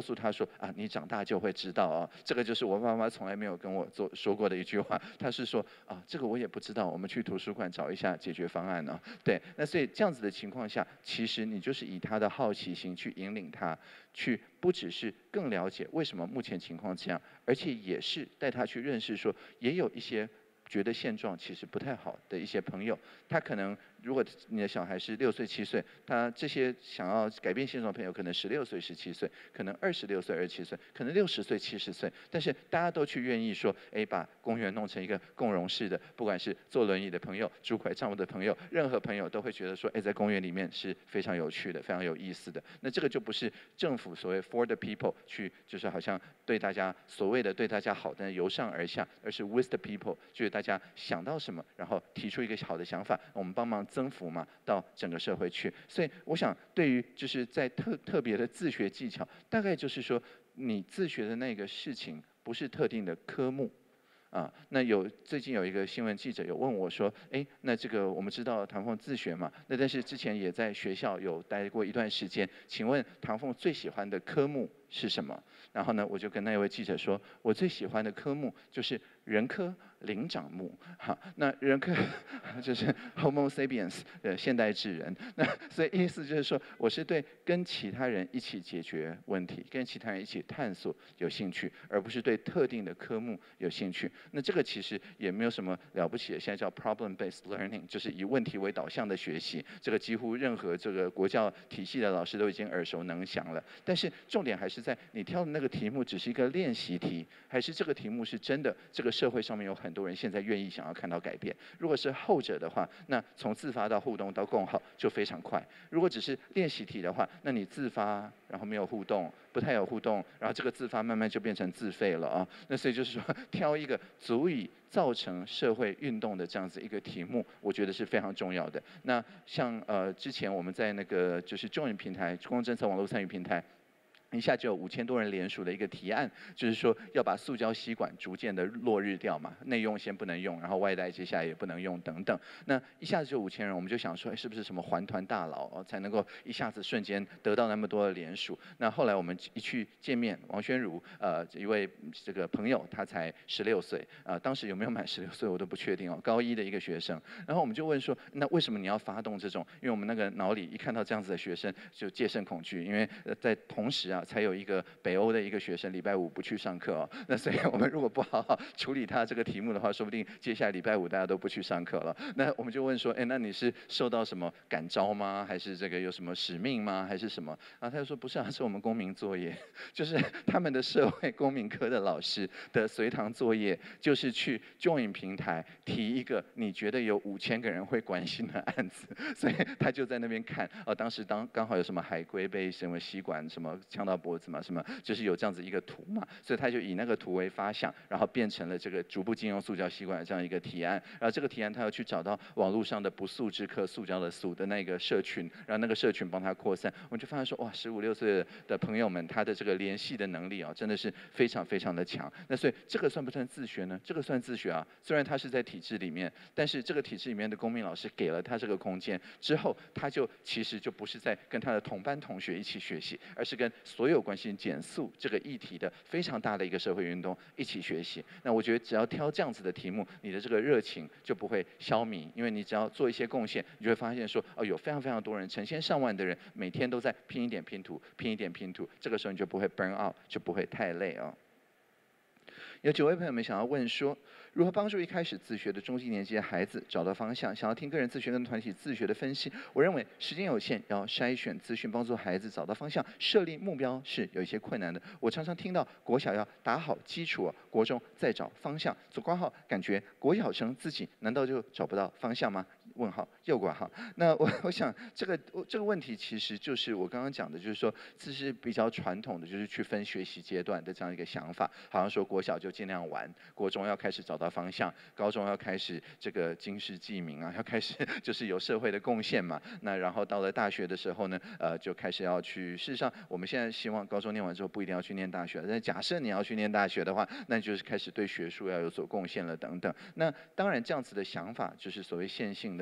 Speaker 1: 诉他说啊，你长大就会知道哦，这个就是我妈妈从来没有跟我做说过的一句话。他是说啊，这个我也不知道，我们去图书馆找一下解决方案哦。对，那所以这样子的情况下，其实你就是以他的好奇心去引领他，去不只是更了解为什么目前情况这样，而且也是带他去认识说，也有一些觉得现状其实不太好的一些朋友，他可能如果你的小孩是六岁七岁，他这些想要改变现状的朋友，可能十六岁十七岁，可能二十六岁二十七岁，可能六十岁七十岁，但是大家都去愿意说，哎，把公园弄成一个共融式的，不管是坐轮椅的朋友、拄拐杖的朋友，任何朋友都会觉得说，哎，在公园里面是非常有趣的、非常有意思的。那这个就不是政府所谓 for the people 去，就是好像对大家所谓的对大家好的由上而下，而是 with the people， 就是大家想到什么，然后提出一个好的想法，我们帮忙增幅嘛，到整个社会去。所以我想，对于就是在特特别的自学技巧，大概就是说，你自学的那个事情不是特定的科目。啊，那有最近有一个新闻记者有问我说，哎，那这个我们知道唐凤自学嘛，那但是之前也在学校有待过一段时间，请问唐凤最喜欢的科目是什么？然后呢，我就跟那位记者说，我最喜欢的科目就是人科灵长目。好，那人科就是 Homo sapiens 的现代智人。那所以意思就是说，我是对跟其他人一起解决问题，跟其他人一起探索有兴趣，而不是对特定的科目有兴趣。那这个其实也没有什么了不起的，现在叫 problem-based learning， 就是以问题为导向的学习。这个几乎任何这个国教体系的老师都已经耳熟能详了。但是重点还是在你挑的那个题目只是一个练习题，还是这个题目是真的？这个社会上面有很多人现在愿意想要看到改变。如果是后者的话，那从自发到互动到共好就非常快。如果只是练习题的话，那你自发然后没有互动，不太有互动，然后这个自发慢慢就变成自费了啊。那所以就是说，挑一个足以造成社会运动的这样子一个题目，我觉得是非常重要的。那像呃之前我们在那个就是 Join 平台公共政策网络参与平台。一下就有五千多人联署的一个提案，就是说要把塑胶吸管逐渐的落日掉嘛，内用先不能用，然后外带接下来也不能用等等。那一下子就五千人，我们就想说，哎，是不是什么环团大佬哦，才能够一下子瞬间得到那么多的联署？那后来我们一去见面，王宣如呃一位这个朋友，他才十六岁，呃当时有没有满十六岁我都不确定哦，高一的一个学生。然后我们就问说，那为什么你要发动这种？因为我们那个脑里一看到这样子的学生就戒慎恐惧，因为在同时啊。才有一个北欧的一个学生礼拜五不去上课哦，那所以我们如果不好好处理他这个题目的话，说不定接下来礼拜五大家都不去上课了。那我们就问说，哎，那你是受到什么感召吗？还是这个有什么使命吗？还是什么？然后他就说不是啊，是我们公民作业，就是他们的社会公民科的老师的随堂作业，就是去 Join 平台提一个你觉得有五千个人会关心的案子，所以他就在那边看，哦，当时当刚好有什么海龟被什么吸管什么呛到脖子嘛，什么就是有这样子一个图嘛，所以他就以那个图为发想，然后变成了这个逐步禁用塑胶吸管的这样一个提案。然后这个提案他要去找到网络上的不速之客，塑胶的塑的那个社群，然后那个社群帮他扩散。我们就发现说，哇，十五六岁的朋友们，他的这个联系的能力啊，真的是非常非常的强。那所以这个算不算自学呢？这个算自学啊，虽然他是在体制里面，但是这个体制里面的公民老师给了他这个空间之后，他就其实就不是在跟他的同班同学一起学习，而是跟所有关心减速这个议题的非常大的一个社会运动一起学习。那我觉得只要挑这样子的题目，你的这个热情就不会消弭，因为你只要做一些贡献，你就会发现说，哦，有非常非常多人，成千上万的人，每天都在拼一点拼图，拼一点拼图，这个时候你就不会 burn out， 就不会太累啊、哦。有九位朋友们想要问说，如何帮助一开始自学的中低年级的孩子找到方向？想要听个人自学跟团体自学的分析。我认为时间有限，要筛选资讯，帮助孩子找到方向，设立目标是有一些困难的。我常常听到国小要打好基础，国中再找方向。左挂号，感觉国小生自己难道就找不到方向吗？问号，右挂号。那我我想这个这个问题其实就是我刚刚讲的，就是说这是比较传统的，就是去分学习阶段的这样一个想法，好像说国小就尽量玩，国中要开始找到方向，高中要开始这个经世济民啊，要开始就是有社会的贡献嘛。那然后到了大学的时候呢，呃，就开始要去。事实上，我们现在希望高中念完之后不一定要去念大学，但假设你要去念大学的话，那就是开始对学术要有所贡献了等等。那当然这样子的想法就是所谓线性的。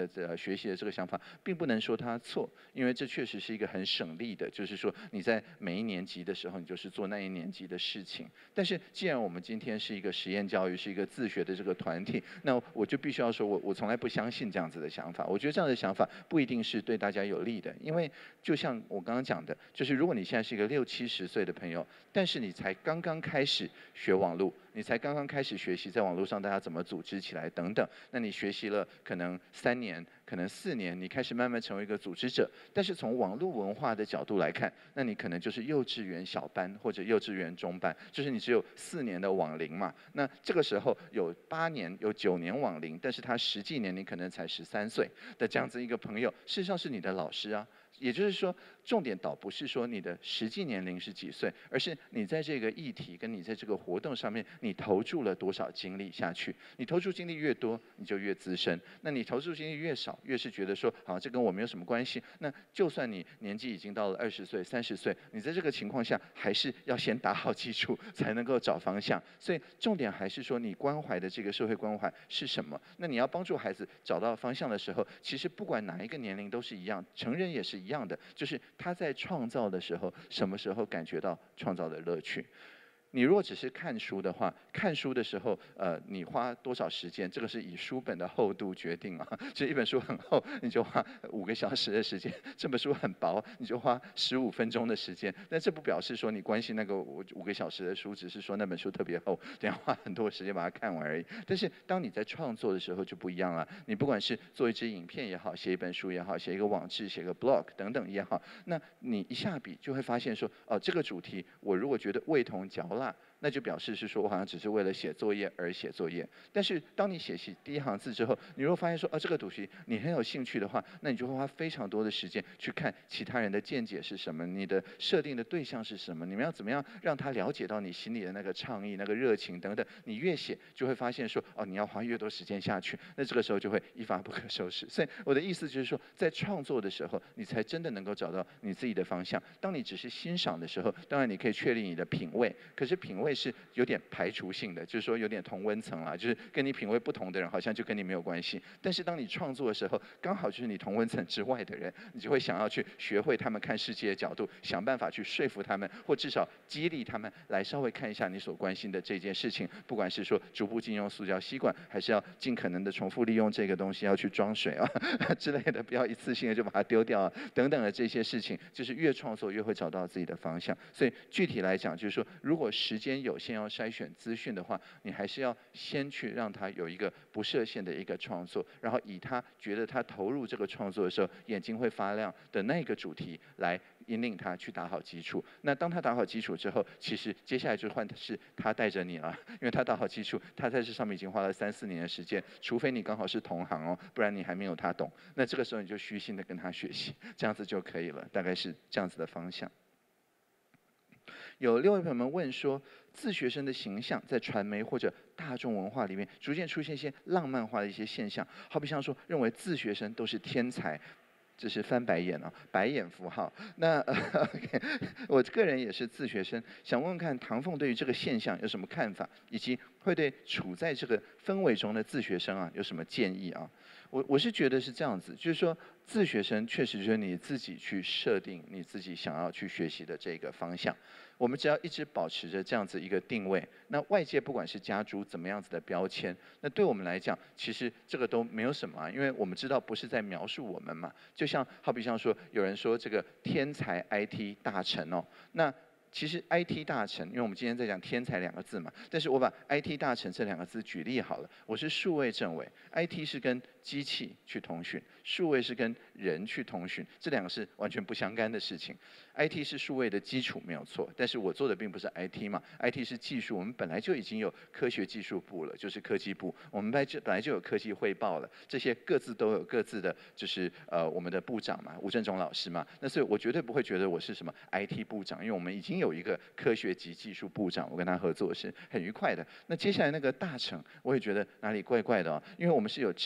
Speaker 1: 的呃学习的这个想法，并不能说它错，因为这确实是一个很省力的，就是说你在每一年级的时候，你就是做那一年级的事情。但是既然我们今天是一个实验教育，是一个自学的这个团体，那我就必须要说我我从来不相信这样子的想法。我觉得这样的想法不一定是对大家有利的，因为就像我刚刚讲的，就是如果你现在是一个六七十岁的朋友，但是你才刚刚开始学网络，你才刚刚开始学习在网络上大家怎么组织起来等等，那你学习了可能三年，可能四年，你开始慢慢成为一个组织者。但是从网络文化的角度来看，那你可能就是幼稚园小班或者幼稚园中班，就是你只有四年的网龄嘛。那这个时候有八年、有九年网龄，但是他实际年龄可能才十三岁的这样子一个朋友，事实上是你的老师啊。也就是说，重点倒不是说你的实际年龄是几岁，而是你在这个议题跟你在这个活动上面，你投注了多少精力下去。你投注精力越多，你就越资深；那你投注精力越少，越是觉得说，好，这跟我没有什么关系。那就算你年纪已经到了二十岁、三十岁，你在这个情况下，还是要先打好基础，才能够找方向。所以重点还是说，你关怀的这个社会关怀是什么？那你要帮助孩子找到方向的时候，其实不管哪一个年龄都是一样，成人也是一样的，就是他在创造的时候，什么时候感觉到创造的乐趣。你如果只是看书的话，看书的时候，呃，你花多少时间，这个是以书本的厚度决定啊。就一本书很厚，你就花五个小时的时间；这本书很薄，你就花十五分钟的时间。但这不表示说你关心那个五五个小时的书，只是说那本书特别厚，得要花很多时间把它看完而已。但是当你在创作的时候就不一样了。你不管是做一支影片也好，写一本书也好，写一个网志、写个 blog 等等也好，那你一下笔就会发现说，哦，这个主题我如果觉得味同嚼蜡，那就表示是说我好像只是为了写作业而写作业。但是当你写起第一行字之后，你如果发现说，啊，这个主题你很有兴趣的话，那你就会花非常多的时间去看其他人的见解是什么，你的设定的对象是什么，你们要怎么样让他了解到你心里的那个倡议、那个热情等等。你越写就会发现说，哦，你要花越多时间下去，那这个时候就会一发不可收拾。所以我的意思就是说，在创作的时候，你才真的能够找到你自己的方向。当你只是欣赏的时候，当然你可以确立你的品味，可是品味是有点排除性的，就是说有点同温层啦，就是跟你品味不同的人，好像就跟你没有关系。但是当你创作的时候，刚好就是你同温层之外的人，你就会想要去学会他们看世界的角度，想办法去说服他们，或至少激励他们来稍微看一下你所关心的这件事情。不管是说逐步禁用塑胶吸管，还是要尽可能的重复利用这个东西，要去装水啊之类的，不要一次性的就把它丢掉啊等等的这些事情，就是越创作越会找到自己的方向。所以具体来讲，就是说，如果时间有限要筛选资讯的话，你还是要先去让他有一个不设限的一个创作，然后以他觉得他投入这个创作的时候眼睛会发亮的那个主题来引领他去打好基础。那当他打好基础之后，其实接下来就换是他带着你了，因为他打好基础，他在这上面已经花了三四年的时间，除非你刚好是同行哦，不然你还没有他懂。那这个时候你就虚心的跟他学习，这样子就可以了，大概是这样子的方向。有六位朋友们问说，自学生的形象在传媒或者大众文化里面逐渐出现一些浪漫化的一些现象，好比像说认为自学生都是天才。这是翻白眼啊，白眼符号。那、呃、okay, 我个人也是自学生，想问问看唐凤对于这个现象有什么看法，以及会对处在这个氛围中的自学生啊有什么建议啊？我我是觉得是这样子，就是说自学生确实就是你自己去设定你自己想要去学习的这个方向。我们只要一直保持着这样子一个定位，那外界不管是加诸怎么样子的标签，那对我们来讲，其实这个都没有什么啊，因为我们知道不是在描述我们嘛。就像好比像说，有人说这个天才 I T 大臣哦，那其实 I T 大臣，因为我们今天在讲天才两个字嘛，但是我把 I T 大臣这两个字举例好了，我是数位政委 ，I T 是跟机器去通讯，数位是跟人去通讯，这两个是完全不相干的事情。I T 是数位的基础没有错，但是我做的并不是 I T 嘛 ，I T 是技术，我们本来就已经有科学技术部了，就是科技部，我们本来就本来就有科技汇报了，这些各自都有各自的，就是呃我们的部长嘛，吴振中老师嘛，那所以我绝对不会觉得我是什么 I T 部长，因为我们已经有一个科学及技术部长，我跟他合作是很愉快的。那接下来那个大臣，我也觉得哪里怪怪的哦，因为我们是有直接民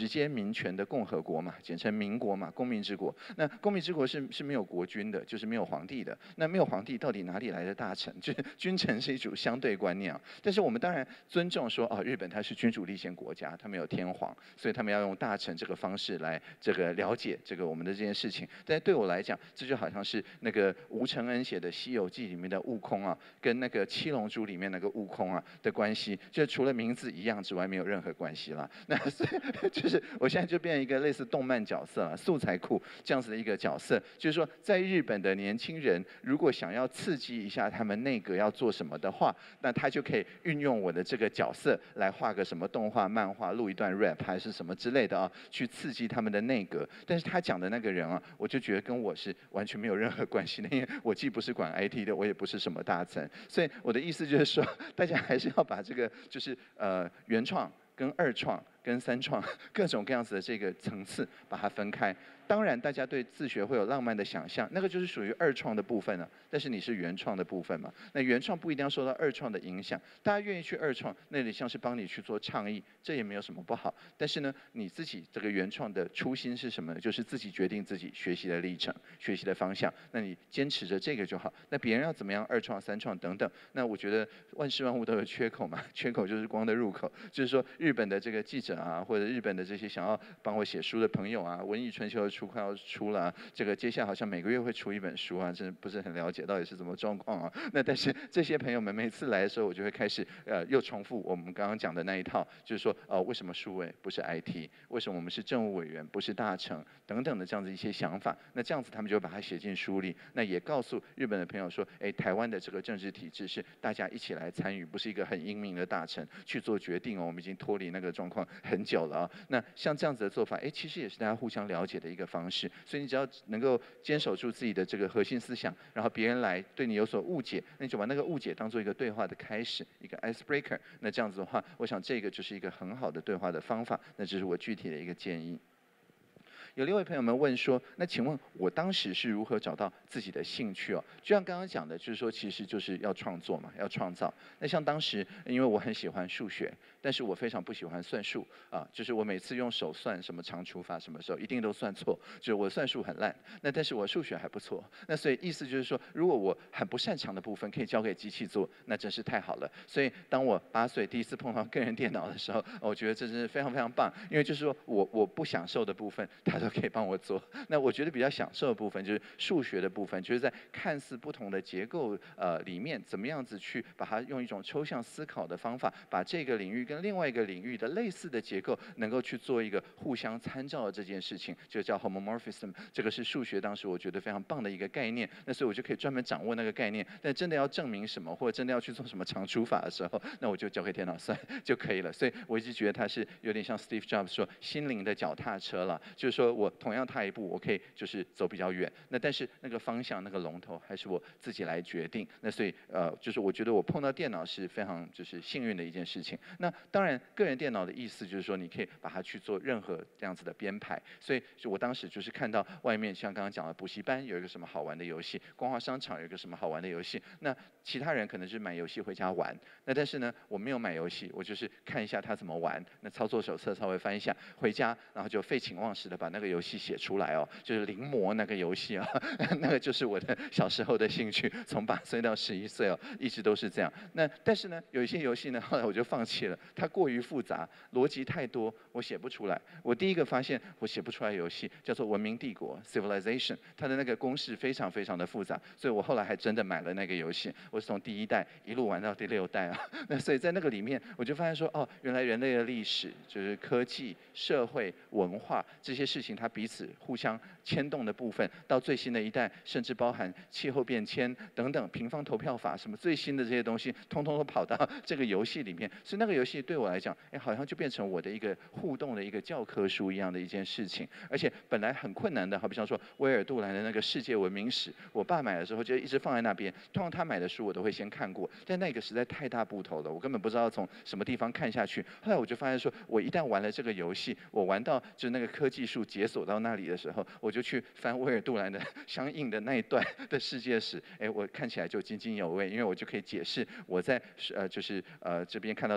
Speaker 1: 民权的共和国嘛，简称民国嘛，公民之国。那公民之国是是没有国君的，就是没有皇帝的。那没有皇帝，到底哪里来的大臣？就是君臣是一种相对观念啊。但是我们当然尊重说，哦，日本它是君主立宪国家，他们有天皇，所以他们要用大臣这个方式来这个了解这个我们的这件事情。但对我来讲，这就好像是那个吴承恩写的《西游记》里面的悟空啊，跟那个七龙珠里面那个悟空啊的关系，就除了名字一样之外，没有任何关系啦。那所以就是我现在就变成一个类似动漫角色了，素材库这样子的一个角色，就是说在日本的年轻人如果想要刺激一下他们内阁要做什么的话，那他就可以运用我的这个角色来画个什么动画、漫画，录一段 rap 还是什么之类的啊，去刺激他们的内阁。但是他讲的那个人啊，我就觉得跟我是完全没有任何关系的，因为我既不是管 I T 的，我也不是什么大臣。所以我的意思就是说，大家还是要把这个就是呃原创跟二创跟三创各种各样子的这个层次把它分开。当然，大家对自学会有浪漫的想象，那个就是属于二创的部分了。但是你是原创的部分嘛？那原创不一定要受到二创的影响。大家愿意去二创，那里像是帮你去做倡议，这也没有什么不好。但是呢，你自己这个原创的初心是什么呢？就是自己决定自己学习的历程、学习的方向。那你坚持着这个就好。那别人要怎么样二创、三创等等，那我觉得万事万物都有缺口嘛，缺口就是光的入口。就是说，日本的这个记者啊，或者日本的这些想要帮我写书的朋友啊，文艺春秋的书快要出了、啊，这个接下来好像每个月会出一本书啊，真的不是很了解到底是怎么状况啊。那但是这些朋友们每次来的时候，我就会开始呃又重复我们刚刚讲的那一套，就是说呃为什么数位不是 I T， 为什么我们是政务委员不是大臣等等的这样子一些想法。那这样子他们就把它写进书里，那也告诉日本的朋友说，哎，台湾的这个政治体制是大家一起来参与，不是一个很英明的大臣去做决定哦，我们已经脱离那个状况很久了啊。那像这样子的做法，哎，其实也是大家互相了解的一个方式。所以你只要能够坚守住自己的这个核心思想，然后别人来对你有所误解，那你就把那个误解当做一个对话的开始，一个 icebreaker。那这样子的话，我想这个就是一个很好的对话的方法。那这是我具体的一个建议。有六位朋友们问说，那请问我当时是如何找到自己的兴趣哦？就像刚刚讲的，就是说其实就是要创作嘛，要创造。那像当时，因为我很喜欢数学，但是我非常不喜欢算术啊，就是我每次用手算什么常除法什么时候一定都算错，就是我算术很烂。那但是我数学还不错，那所以意思就是说，如果我很不擅长的部分可以交给机器做，那真是太好了。所以当我八岁第一次碰到个人电脑的时候，我觉得这真是非常非常棒，因为就是说我我不享受的部分，它都可以帮我做。那我觉得比较享受的部分就是数学的部分，就是在看似不同的结构呃里面，怎么样子去把它用一种抽象思考的方法，把这个领域跟另外一个领域的类似的结构，能够去做一个互相参照的这件事情，就叫 homomorphism。这个是数学当时我觉得非常棒的一个概念。那所以我就可以专门掌握那个概念。但真的要证明什么，或者真的要去做什么常除法的时候，那我就交给电脑算就可以了。所以我一直觉得它是有点像 Steve Jobs 说心灵的脚踏车了，就是说我同样踏一步，我可以就是走比较远。那但是那个方向、那个龙头还是我自己来决定。那所以呃，就是我觉得我碰到电脑是非常就是幸运的一件事情。那当然，个人电脑的意思就是说，你可以把它去做任何这样子的编排。所以我当时就是看到外面像刚刚讲的补习班有一个什么好玩的游戏，光华商场有一个什么好玩的游戏，那其他人可能是买游戏回家玩。那但是呢，我没有买游戏，我就是看一下他怎么玩，那操作手册稍微翻一下，回家然后就废寝忘食的把那个游戏写出来哦，就是临摹那个游戏啊，那个就是我的小时候的兴趣，从八岁到十一岁哦，一直都是这样。那但是呢，有一些游戏呢，后来我就放弃了，它过于复杂，逻辑太多，我写不出来。我第一个发现我写不出来游戏叫做《文明帝国》（Civilization）， 它的那个公式非常非常的复杂，所以我后来还真的买了那个游戏。我是从第一代一路玩到第六代啊。那所以在那个里面，我就发现说，哦，原来人类的历史就是科技、社会、文化这些事情，它彼此互相牵动的部分，到最新的一代，甚至包含气候变迁等等、平方投票法什么最新的这些东西，通通都跑到这个游戏里面。所以那个游戏对我来讲，哎，好像就变成我的一个互动的一个教科书一样的一件事情。而且本来很困难的，好比像说威尔杜兰的那个世界文明史，我爸买的时候就一直放在那边。通常他买的书我都会先看过，但那个实在太大部头了，我根本不知道从什么地方看下去。后来我就发现说，我一旦玩了这个游戏，我玩到就是那个科技树解锁到那里的时候，我就去翻威尔杜兰的相应的那一段的世界史。哎，我看起来就津津有味，因为我就可以解释我在呃就是呃这边看到什么什么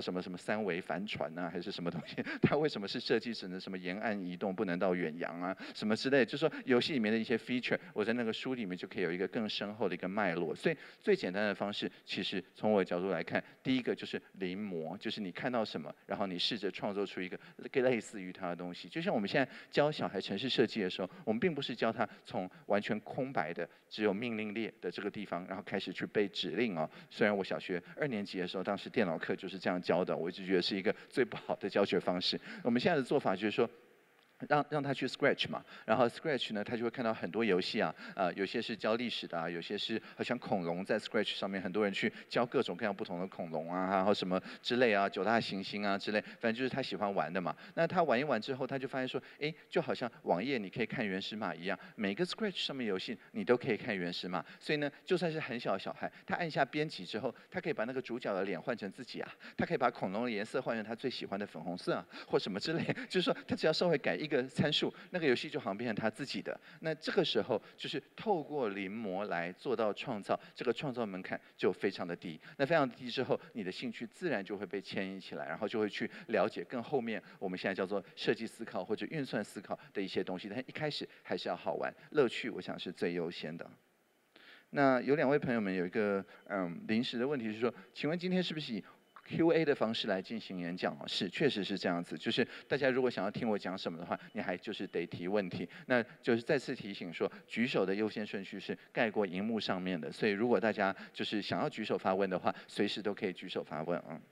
Speaker 1: 三维帆船啊，还是什么东西？它为什么是设计只能什么沿岸移动，不能到远洋啊，什么之类？就是说游戏里面的一些 feature， 我在那个书里面就可以有一个更深厚的一个脉络。所以最简单的方式，其实从我的角度来看，第一个就是临摹，就是你看到什么，然后你试着创作出一个类似于它的东西。就像我们现在教小孩程式设计的时候，我们并不是教他从完全空白的只有命令列的这个地方，然后开始去背指令哦。虽然我小学二年级的时候，当时电脑课就是这样教的，我一直觉得是一个最不好的教学方式。我们现在的做法就是说，让让他去 Scratch 嘛，然后 Scratch 呢，他就会看到很多游戏啊，呃，有些是教历史的啊，有些是好像恐龙在 Scratch 上面，很多人去教各种各样不同的恐龙啊，然后什么之类啊，九大行星啊之类，反正就是他喜欢玩的嘛。那他玩一玩之后，他就发现说，哎，就好像网页你可以看原始码一样，每个 Scratch 上面游戏你都可以看原始码。所以呢，就算是很小的小孩，他按下编辑之后，他可以把那个主角的脸换成自己啊，他可以把恐龙的颜色换成他最喜欢的粉红色啊，或什么之类，就是说他只要稍微改一个参数，那个游戏就好像变成他自己的。那这个时候就是透过临摹来做到创造，这个创造门槛就非常的低。那非常低之后，你的兴趣自然就会被牵引起来，然后就会去了解更后面我们现在叫做设计思考或者运算思考的一些东西。但一开始还是要好玩，乐趣我想是最优先的。那有两位朋友们有一个嗯临时的问题是说，请问今天是不是以Q A 的方式来进行演讲哦，是，确实是这样子。就是大家如果想要听我讲什么的话，你还就是得提问题。那就是再次提醒说，举手的优先顺序是盖过荧幕上面的。所以如果大家就是想要举手发问的话，随时都可以举手发问啊。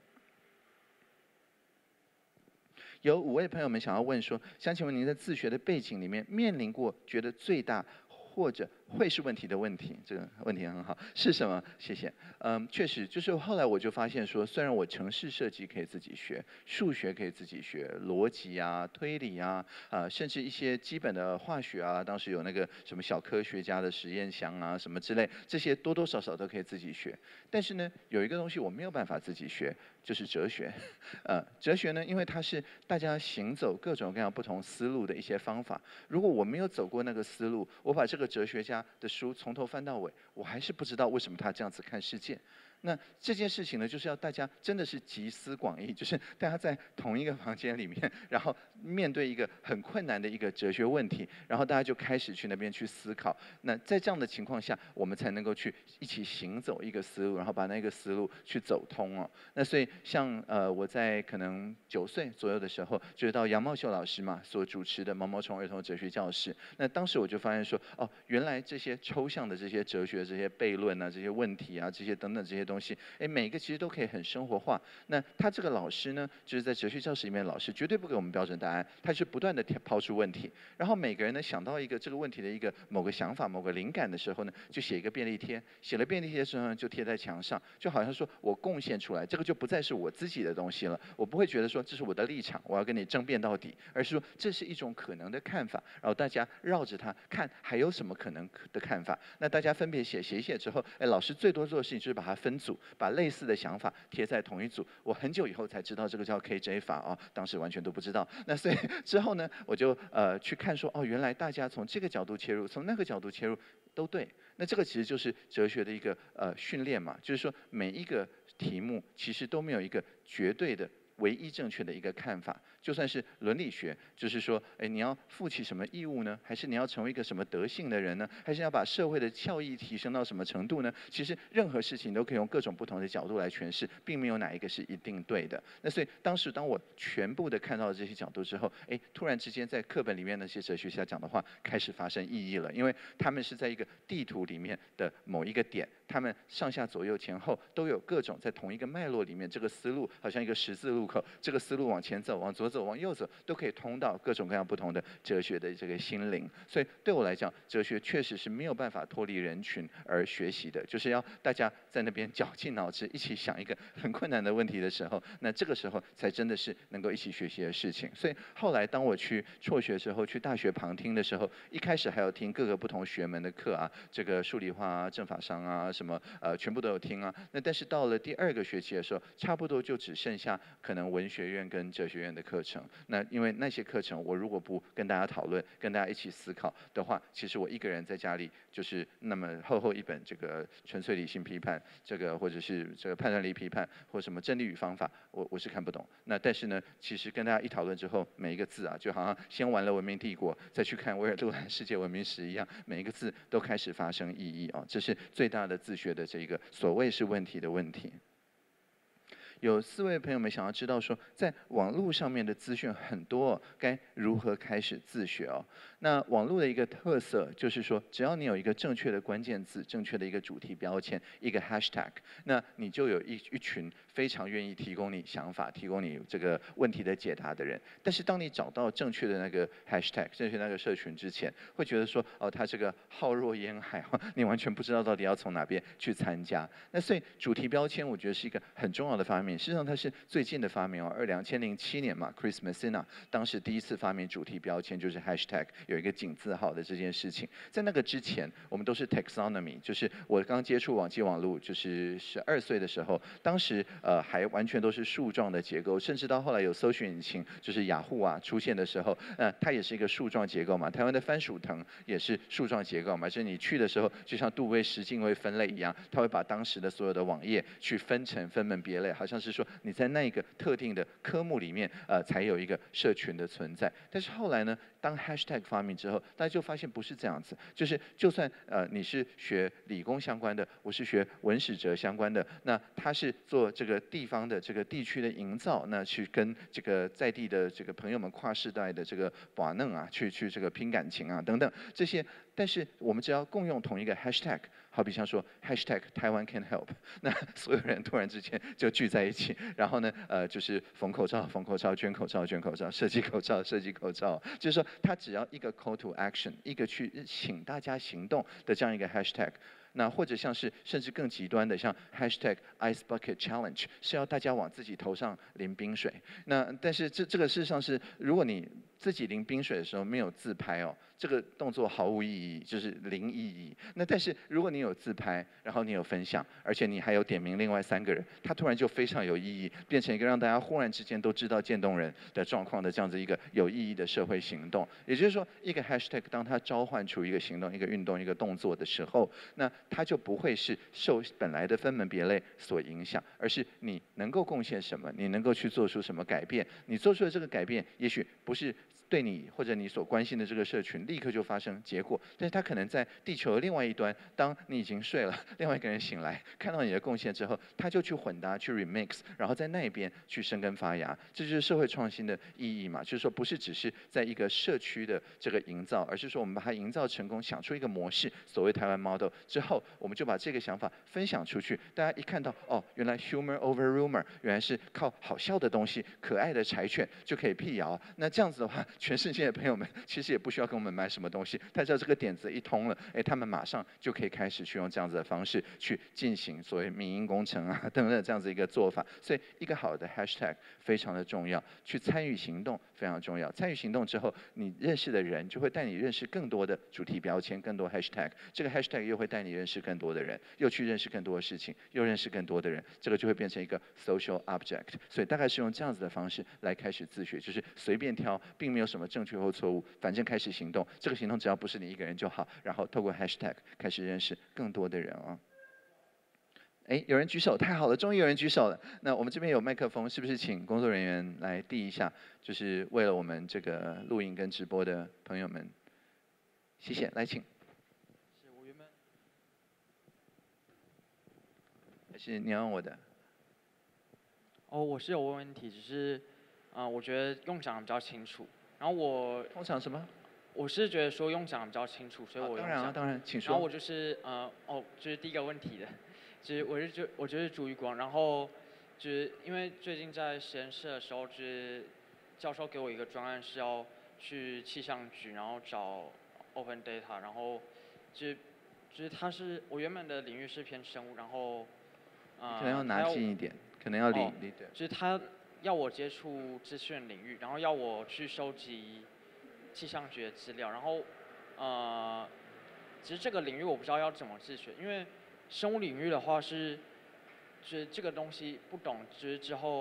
Speaker 1: 有五位朋友们想要问说，想请问您在自学的背景里面面临过觉得最大或者会是问题的问题，这个问题很好，是什么？谢谢。嗯，确实，就是后来我就发现说，虽然我程式设计可以自己学，数学可以自己学，逻辑啊、推理啊，啊、呃，甚至一些基本的化学啊，当时有那个什么小科学家的实验箱啊，什么之类，这些多多少少都可以自己学。但是呢，有一个东西我没有办法自己学，就是哲学。呃，哲学呢，因为它是大家行走各种各样不同思路的一些方法。如果我没有走过那个思路，我把这个哲学家的书从头翻到尾，我还是不知道为什么他这样子看世界。那这件事情呢，就是要大家真的是集思广益，就是大家在同一个房间里面，然后面对一个很困难的一个哲学问题，然后大家就开始去那边去思考。那在这样的情况下，我们才能够去一起行走一个思路，然后把那个思路去走通哦。那所以像呃我在可能九岁左右的时候，就是到杨茂秀老师嘛所主持的毛毛虫儿童哲学教室。那当时我就发现说，哦，原来这些抽象的这些哲学、这些悖论啊、这些问题啊、这些等等这些东西，哎，每一个其实都可以很生活化。那他这个老师呢，就是在哲学教室里面的老师，绝对不给我们标准答案，他是不断的抛出问题，然后每个人呢想到一个这个问题的一个某个想法、某个灵感的时候呢，就写一个便利贴，写了便利贴之后呢，就贴在墙上，就好像说我贡献出来，这个就不再是我自己的东西了，我不会觉得说这是我的立场，我要跟你争辩到底，而是说这是一种可能的看法，然后大家绕着它看还有什么可能的看法。那大家分别写写一写之后，哎，老师最多做的事情就是把它分组，把类似的想法贴在同一组。我很久以后才知道这个叫 K J 法啊、哦，当时完全都不知道。那所以之后呢，我就呃去看说，哦，原来大家从这个角度切入，从那个角度切入都对。那这个其实就是哲学的一个呃训练嘛，就是说每一个题目其实都没有一个绝对的唯一正确的一个看法。就算是伦理学，就是说，哎，你要负起什么义务呢？还是你要成为一个什么德性的人呢？还是要把社会的效益提升到什么程度呢？其实任何事情都可以用各种不同的角度来诠释，并没有哪一个是一定对的。那所以当时当我全部的看到这些角度之后，哎，突然之间在课本里面那些哲学家讲的话开始发生意义了，因为他们是在一个地图里面的某一个点，他们上下左右前后都有各种在同一个脉络里面，这个思路好像一个十字路口，这个思路往前走，往左走，往右走，都可以通到各种各样不同的哲学的这个心灵。所以对我来讲，哲学确实是没有办法脱离人群而学习的，就是要大家在那边绞尽脑汁一起想一个很困难的问题的时候，那这个时候才真的是能够一起学习的事情。所以后来当我去辍学的时候，去大学旁听的时候，一开始还有听各个不同学门的课啊，这个数理化啊、政法商啊，什么呃全部都有听啊。那但是到了第二个学期的时候，差不多就只剩下可能能文学院跟哲学院的课程。那因为那些课程，我如果不跟大家讨论，跟大家一起思考的话，其实我一个人在家里就是那么厚厚一本这个纯粹理性批判，这个或者是这个判断力批判，或什么真理与方法，我我是看不懂。那但是呢，其实跟大家一讨论之后，每一个字啊，就好像先玩了文明帝国，再去看威尔杜兰世界文明史一样，每一个字都开始发生意义啊，这是最大的自学的这个所谓是问题的问题。有四位朋友们想要知道说，在网络上面的资讯很多、哦，该如何开始自学哦？那网络的一个特色就是说，只要你有一个正确的关键字、正确的一个主题标签、一个 hashtag， 那你就有一一群非常愿意提供你想法、提供你这个问题的解答的人。但是当你找到正确的那个 hashtag、正确那个社群之前，会觉得说，哦，它这个浩若烟海，你完全不知道到底要从哪边去参加。那所以主题标签，我觉得是一个很重要的发明。事实上，它是最近的发明哦，二两千零七年嘛 ，Chris Messina 当时第一次发明主题标签，就是 hashtag 有一个井字号的这件事情。在那个之前，我们都是 taxonomy， 就是我刚接触网际网络，就是十二岁的时候，当时呃还完全都是树状的结构，甚至到后来有搜寻引擎，就是雅虎啊出现的时候，呃它也是一个树状结构嘛。台湾的番薯藤也是树状结构嘛，就是你去的时候，就像杜威十进位分类一样，它会把当时的所有的网页去分成分门别类，好像是说你在那个特定的科目里面，呃，才有一个社群的存在。但是后来呢，当 hashtag 发明之后，大家就发现不是这样子，就是就算呃你是学理工相关的，我是学文史哲相关的，那他是做这个地方的这个地区的营造，那去跟这个在地的这个朋友们跨世代的这个把弄啊，去去这个拼感情啊等等这些，但是我们只要共用同一个 hashtag。好比像说 hashtag 台湾 can help， 那所有人突然之间就聚在一起，然后呢，呃，就是缝口罩、缝口罩、捐口罩、捐口罩、设计口罩、设计口罩，就是说，他只要一个 call to action， 一个去请大家行动的这样一个 hashtag。那或者像是甚至更极端的，像 hashtag ice bucket challenge， 是要大家往自己头上淋冰水。那但是这这个事实上是，如果你自己淋冰水的时候没有自拍哦，这个动作毫无意义，就是零意义。那但是如果你有自拍，然后你有分享，而且你还有点名另外三个人，它突然就非常有意义，变成一个让大家忽然之间都知道渐冻人的状况的这样子一个有意义的社会行动。也就是说，一个 hashtag 当它召唤出一个行动、一个运动、一个动作的时候，那它就不会是受本来的分门别类所影响，而是你能够贡献什么，你能够去做出什么改变。你做出的这个改变，也许不是对你或者你所关心的这个社群立刻就发生结果，但是它可能在地球的另外一端，当你已经睡了，另外一个人醒来，看到你的贡献之后，他就去混搭、去 remix， 然后在那边去生根发芽。这就是社会创新的意义嘛，就是说不是只是在一个社区的这个营造，而是说我们把它营造成功，想出一个模式，所谓台湾 model 之后，我们就把这个想法分享出去，大家一看到哦，原来 humor over rumor， 原来是靠好笑的东西、可爱的柴犬就可以辟谣。那这样子的话，全世界的朋友们其实也不需要跟我们买什么东西，他知道这个点子一通了，哎，他们马上就可以开始去用这样子的方式去进行所谓民营工程啊等等这样子一个做法。所以一个好的 hashtag 非常的重要，去参与行动非常重要。参与行动之后，你认识的人就会带你认识更多的主题标签，更多 hashtag， 这个 hashtag 又会带你认识更多的人，又去认识更多的事情，又认识更多的人，这个就会变成一个 social object。所以大概是用这样子的方式来开始自学，就是随便挑，并没有什么正确或错误，反正开始行动。这个行动只要不是你一个人就好，然后透过 hashtag 开始认识更多的人啊。哎，有人举手，太好了，终于有人举手了。那我们这边有麦克风，是不是请工作人员来递一下？就是为了我们这个录影跟直播的朋友们，谢谢，来请。
Speaker 2: 是我原本
Speaker 1: 还是你要用我的？
Speaker 2: 哦，我是有问问题，只是，啊、呃，我觉得用讲的比较清楚。然后我
Speaker 1: 通常什么？
Speaker 2: 我是觉得说用讲的比较清楚，所以我用讲。
Speaker 1: 当然啊，当然，请说。
Speaker 2: 然后我就是呃，哦，就是第一个问题的，就是我是就我就是朱玉光，然后就是因为最近在实验室的时候，就是教授给我一个专案是要去气象局，然后找 open data， 然后就是就是它是我原本的领域是偏生物，然后呃，
Speaker 1: 可能要拿近一点，可能要离离对。
Speaker 2: 就是他要我接触资讯领域，然后要我去收集气象局的资料，然后呃，其实这个领域我不知道要怎么自学，因为生物领域的话是，就是这个东西不懂，就是之后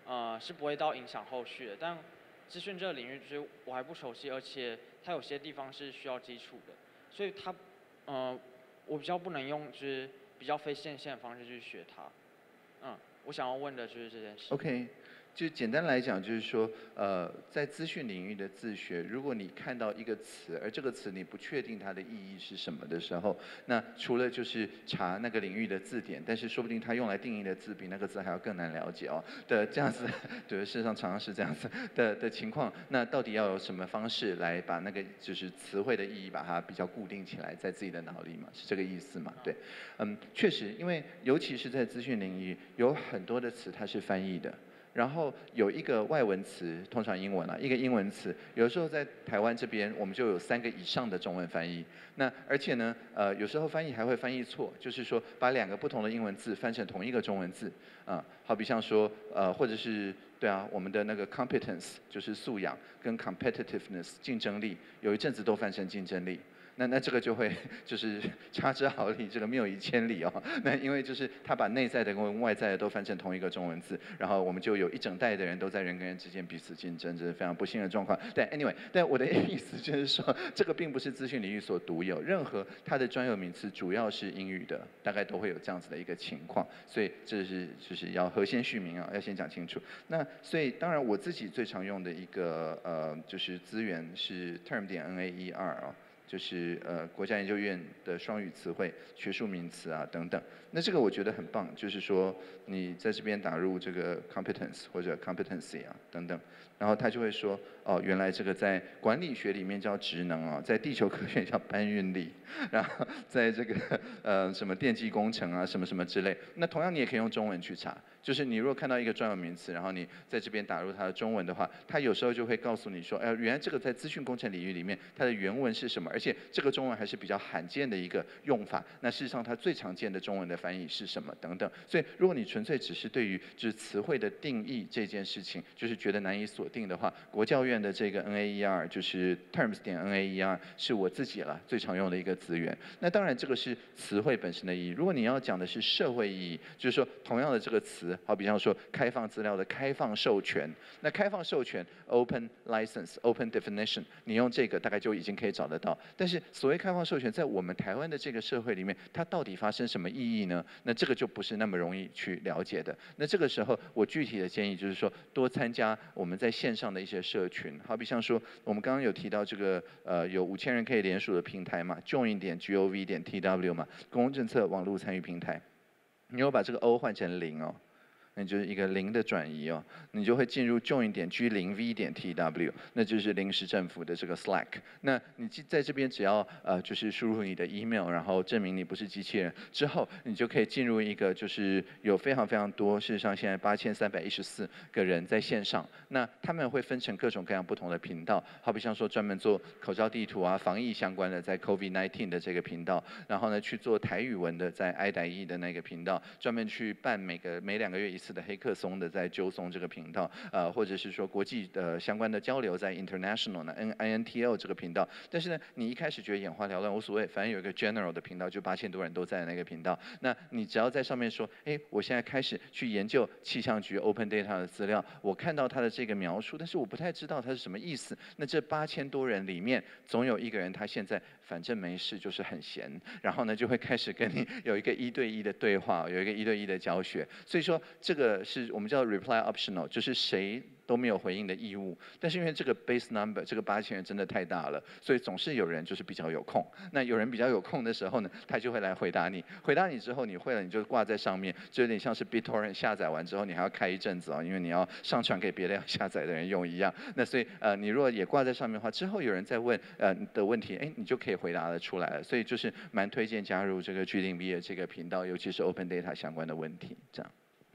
Speaker 2: 呃是不会到影响后续的。但资讯这个领域就是我还不熟悉，而且它有些地方是需要基础的，所以它呃我比较不能用就是比较非线性的方式去学它。嗯，我想要问的就是这件事。
Speaker 1: OK。就简单来讲，就是说，呃，在资讯领域的自学，如果你看到一个词，而这个词你不确定它的意义是什么的时候，那除了就是查那个领域的字典，但是说不定它用来定义的字比那个字还要更难了解哦的这样子，对，事实上常常是这样子的的情况。那到底要有什么方式来把那个就是词汇的意义把它比较固定起来，在自己的脑里嘛？是这个意思嘛？对，嗯，确实，因为尤其是在资讯领域，有很多的词它是翻译的。然后有一个外文词，通常英文啊，一个英文词，有时候在台湾这边我们就有三个以上的中文翻译。那而且呢，呃，有时候翻译还会翻译错，就是说把两个不同的英文字翻成同一个中文字，啊，好比像说，呃，或者是对啊，我们的那个 competence 就是素养，跟 competitiveness 竞争力，有一阵子都翻成竞争力。那那这个就会就是差之毫厘，这个谬以千里哦。那因为就是他把内在的跟外在的都翻成同一个中文字，然后我们就有一整代的人都在人跟人之间彼此竞争，这是非常不幸的状况。但 anyway， 但我的意思就是说，这个并不是资讯领域所独有，任何它的专有名词主要是英语的，大概都会有这样子的一个情况。所以这是就是要核先续名啊，要先讲清楚。那所以当然我自己最常用的一个呃就是资源是 term 点 N A E R 啊。就是呃国家研究院的双语词汇、学术名词啊等等。那这个我觉得很棒，就是说你在这边打入这个 competence 或者 competency 啊等等，然后他就会说哦，原来这个在管理学里面叫职能啊，在地球科学叫搬运力，然后在这个呃什么电机工程啊什么什么之类。那同样你也可以用中文去查，就是你如果看到一个专有名词，然后你在这边打入它的中文的话，它有时候就会告诉你说，哎，原来这个在资讯工程领域里面它的原文是什么，而且这个中文还是比较罕见的一个用法。那事实上它最常见的中文的翻译是什么等等。所以如果你纯粹只是对于就是词汇的定义这件事情，就是觉得难以锁定的话，国教院的这个 N A E R 就是 terms 点 N A E R 是我自己了最常用的一个资源。那当然这个是词汇本身的意义。如果你要讲的是社会意义，就是说同样的这个词，好比方说开放资料的开放授权，那开放授权 open license open definition， 你用这个大概就已经可以找得到。但是所谓开放授权，在我们台湾的这个社会里面，它到底发生什么意义呢？那这个就不是那么容易去了解的。那这个时候，我具体的建议就是说，多参加我们在线上的一些社群，好比像说，我们刚刚有提到这个呃有五千人可以联署的平台嘛 ，join 点 gov 点 tw 嘛，公共政策网络参与平台。你有把这个 O 换成零哦。那就是一个零的转移哦，你就会进入 join 点 G 零 V 点 T W， 那就是临时政府的这个 Slack。那你在这边只要呃就是输入你的 email， 然后证明你不是机器人之后，你就可以进入一个就是有非常非常多，事实上现在八千三百一十四个人在线上。那他们会分成各种各样不同的频道，好比像说专门做口罩地图啊、防疫相关的，在 COVID 十九 的这个频道，然后呢去做台语文的，在 I 台译的那个频道，专门去办每个每两个月一次的黑客松的，在揪松这个频道，呃，或者是说国际的相关的交流，在 International 呢 N I N T O 这个频道。但是呢，你一开始觉得眼花缭乱无所谓，反正有一个 General 的频道，就八千多人都在那个频道。那你只要在上面说，哎，我现在开始去研究气象局 Open Data 的资料，我看到它的这个描述，但是我不太知道它是什么意思。那这八千多人里面，总有一个人他现在反正没事，就是很闲，然后呢就会开始跟你有一个一对一的对话，有一个一对一的教学。所以说这个是我们叫 reply optional， 就是谁都没有回应的义务。但是因为这个 base number 这个八千人真的太大了，所以总是有人就是比较有空。那有人比较有空的时候呢，他就会来回答你。回答你之后，你会了，你就挂在上面，就有点像是 BitTorrent 下载完之后，你还要开一阵子啊，因为你要上传给别的要下载的人用一样。那所以呃，你如果也挂在上面的话，之后有人在问呃的问题，哎，你就可以回答得出来了。所以就是蛮推荐加入这个 G 零 V 的这个频道，尤其是 Open Data 相关的问题，这样。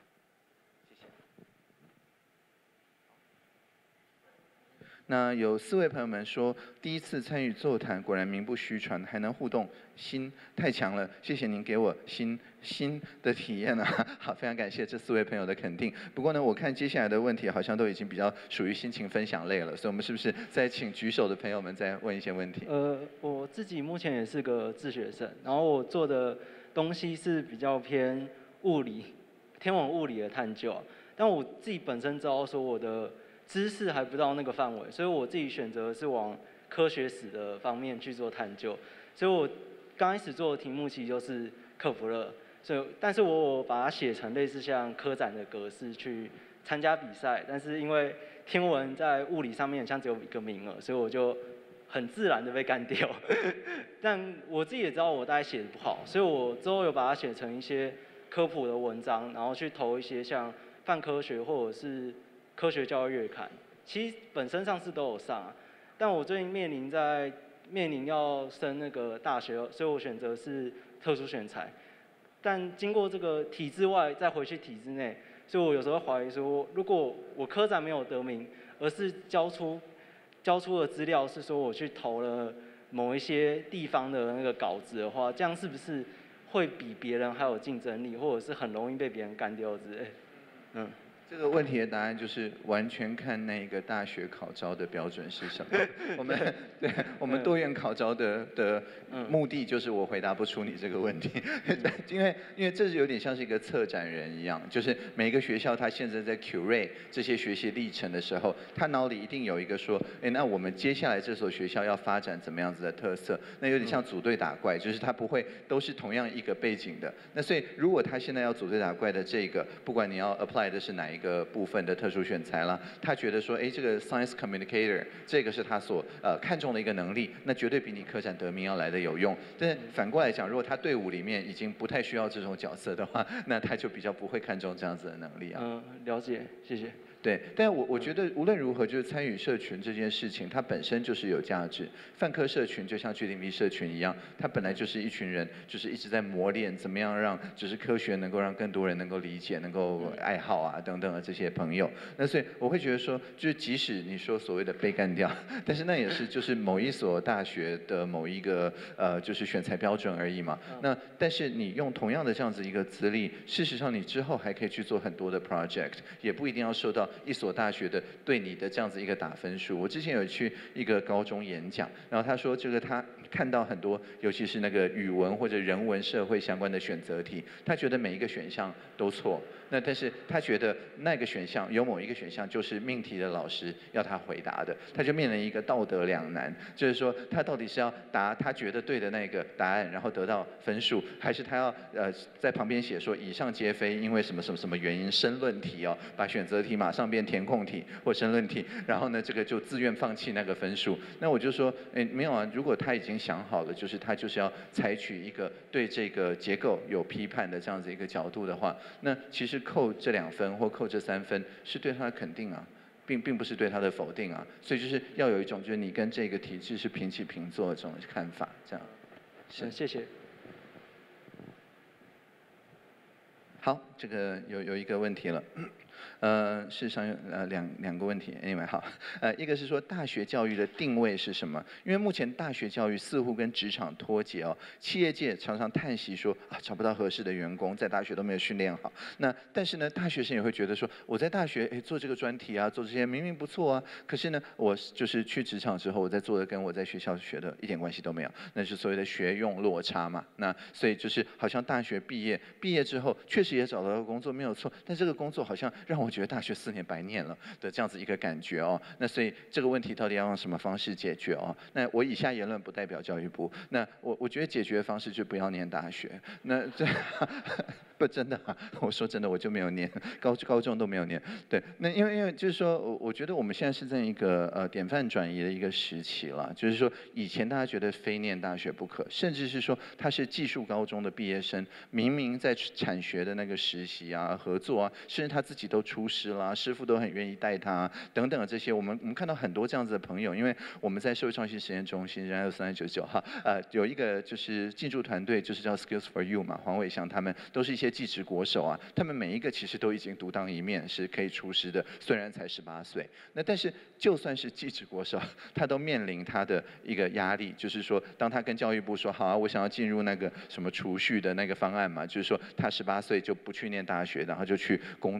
Speaker 1: 那有四位朋友们说，第一次参与座谈，果然名不虚传，还能互动，心太强了，谢谢您给我新新的体验啊！好，非常感谢这四位朋友的肯定。不过呢，我看接下来的问题好像都已经比较属于心情分享类了，所以我们是不是再请举手的朋友们再问一些问题？
Speaker 3: 呃，我自己目前也是个自学生，然后我做的东西是比较偏物理、天文物理的探究。 但我自己本身知道说我的知识还不到那个范围，所以我自己选择是往科学史的方面去做探究。所以我刚开始做的题目其实就是克弗勒，所以但是我把它写成类似像科展的格式去参加比赛，但是因为天文在物理上面好像只有一个名额，所以我就很自然的被干掉。但我自己也知道我大概写的不好，所以我之后有把它写成一些科普的文章，然后去投一些像泛科学或者是科学教育月刊。其实本身上是都有上啊，但我最近面临在面临要升那个大学，所以我选择是特殊选材。但经过这个体制外再回去体制内，所以我有时候怀疑说，如果我科展没有得名，而是交出交出的资料是说我去投了某一些地方的那个稿子的话，这样是不是会比别人还有竞争力，或者是很容易被别人干掉之类？嗯。
Speaker 1: 这个问题的答案就是完全看那个大学考招的标准是什么。我们对我们多元考招的的目的就是我回答不出你这个问题，因为因为这是有点像是一个策展人一样，就是每个学校他现在在 curate 这些学习历程的时候，他脑里一定有一个说，哎，那我们接下来这所学校要发展怎么样子的特色？那有点像组队打怪，就是他不会都是同样一个背景的。那所以如果他现在要组队打怪的这个，不管你要 apply 的是哪一个。一个部分的特殊选材啦，他觉得说，哎，这个 science communicator 这个是他所呃看重的一个能力，那绝对比你科展得名要来的有用。但是反过来讲，如果他队伍里面已经不太需要这种角色的话，那他就比较不会看重这样子的能力啊。
Speaker 3: 嗯，了解，谢谢。
Speaker 1: 对，但我我觉得无论如何，就是参与社群这件事情，它本身就是有价值。泛科社群就像聚顶力社群一样，它本来就是一群人，就是一直在磨练怎么样让就是科学能够让更多人能够理解、能够爱好啊等等的这些朋友。那所以我会觉得说，就是即使你说所谓的被干掉，但是那也是就是某一所大学的某一个呃就是选材标准而已嘛。那但是你用同样的这样子一个资历，事实上你之后还可以去做很多的 project， 也不一定要受到一所大学的对你的这样子一个打分数。我之前有去一个高中演讲，然后他说这个他看到很多，尤其是那个语文或者人文社会相关的选择题，他觉得每一个选项都错。那但是他觉得那个选项有某一个选项就是命题的老师要他回答的，他就面临一个道德两难，就是说他到底是要答他觉得对的那个答案，然后得到分数，还是他要呃在旁边写说以上皆非，因为什么什么什么原因，申论题哦，把选择题马上变填空题或申论题，然后呢这个就自愿放弃那个分数。那我就说，哎没有啊，如果他已经想好了，就是他就是要采取一个对这个结构有批判的这样子一个角度的话，那其实扣这两分或扣这三分是对他的肯定啊，并并不是对他的否定啊，所以就是要有一种就是你跟这个体制是平起平坐的这种看法，这样。
Speaker 3: 是，谢谢。
Speaker 1: 好，这个有有一个问题了。呃，事实上有呃两两个问题 ，anyway 好，呃一个是说大学教育的定位是什么？因为目前大学教育似乎跟职场脱节哦，企业界常常叹息说啊找不到合适的员工，在大学都没有训练好。那但是呢，大学生也会觉得说我在大学哎做这个专题啊，做这些明明不错啊，可是呢我就是去职场之后，我在做的跟我在学校学的一点关系都没有，那是所谓的学用落差嘛。那所以就是好像大学毕业毕业之后确实也找到了工作没有错，但这个工作好像让我觉得大学四年白念了的这样子一个感觉哦。那所以这个问题到底要用什么方式解决哦？那我以下言论不代表教育部。那我我觉得解决方式就不要念大学。那这不真的、啊，我说真的，我就没有念高高中都没有念。对，那因为因为就是说我我觉得我们现在是在一个呃典范转移的一个时期了，就是说以前大家觉得非念大学不可，甚至是说他是技术高中的毕业生，明明在产学的那个实习啊、合作啊，甚至他自己都出师啦，师傅都很愿意带他、啊、等等的这些，我们我们看到很多这样子的朋友，因为我们在社会创新实验中心，人家有三九九哈，呃有一个就是进驻团队，就是叫 Skills for You 嘛，黄伟翔他们都是一些技职国手啊，他们每一个其实都已经独当一面，是可以出师的，虽然才十八岁。那但是就算是技职国手，他都面临他的一个压力，就是说，当他跟教育部说好啊，我想要进入那个什么储蓄的那个方案嘛，就是说他十八岁就不去念大学，然后就去工作，不管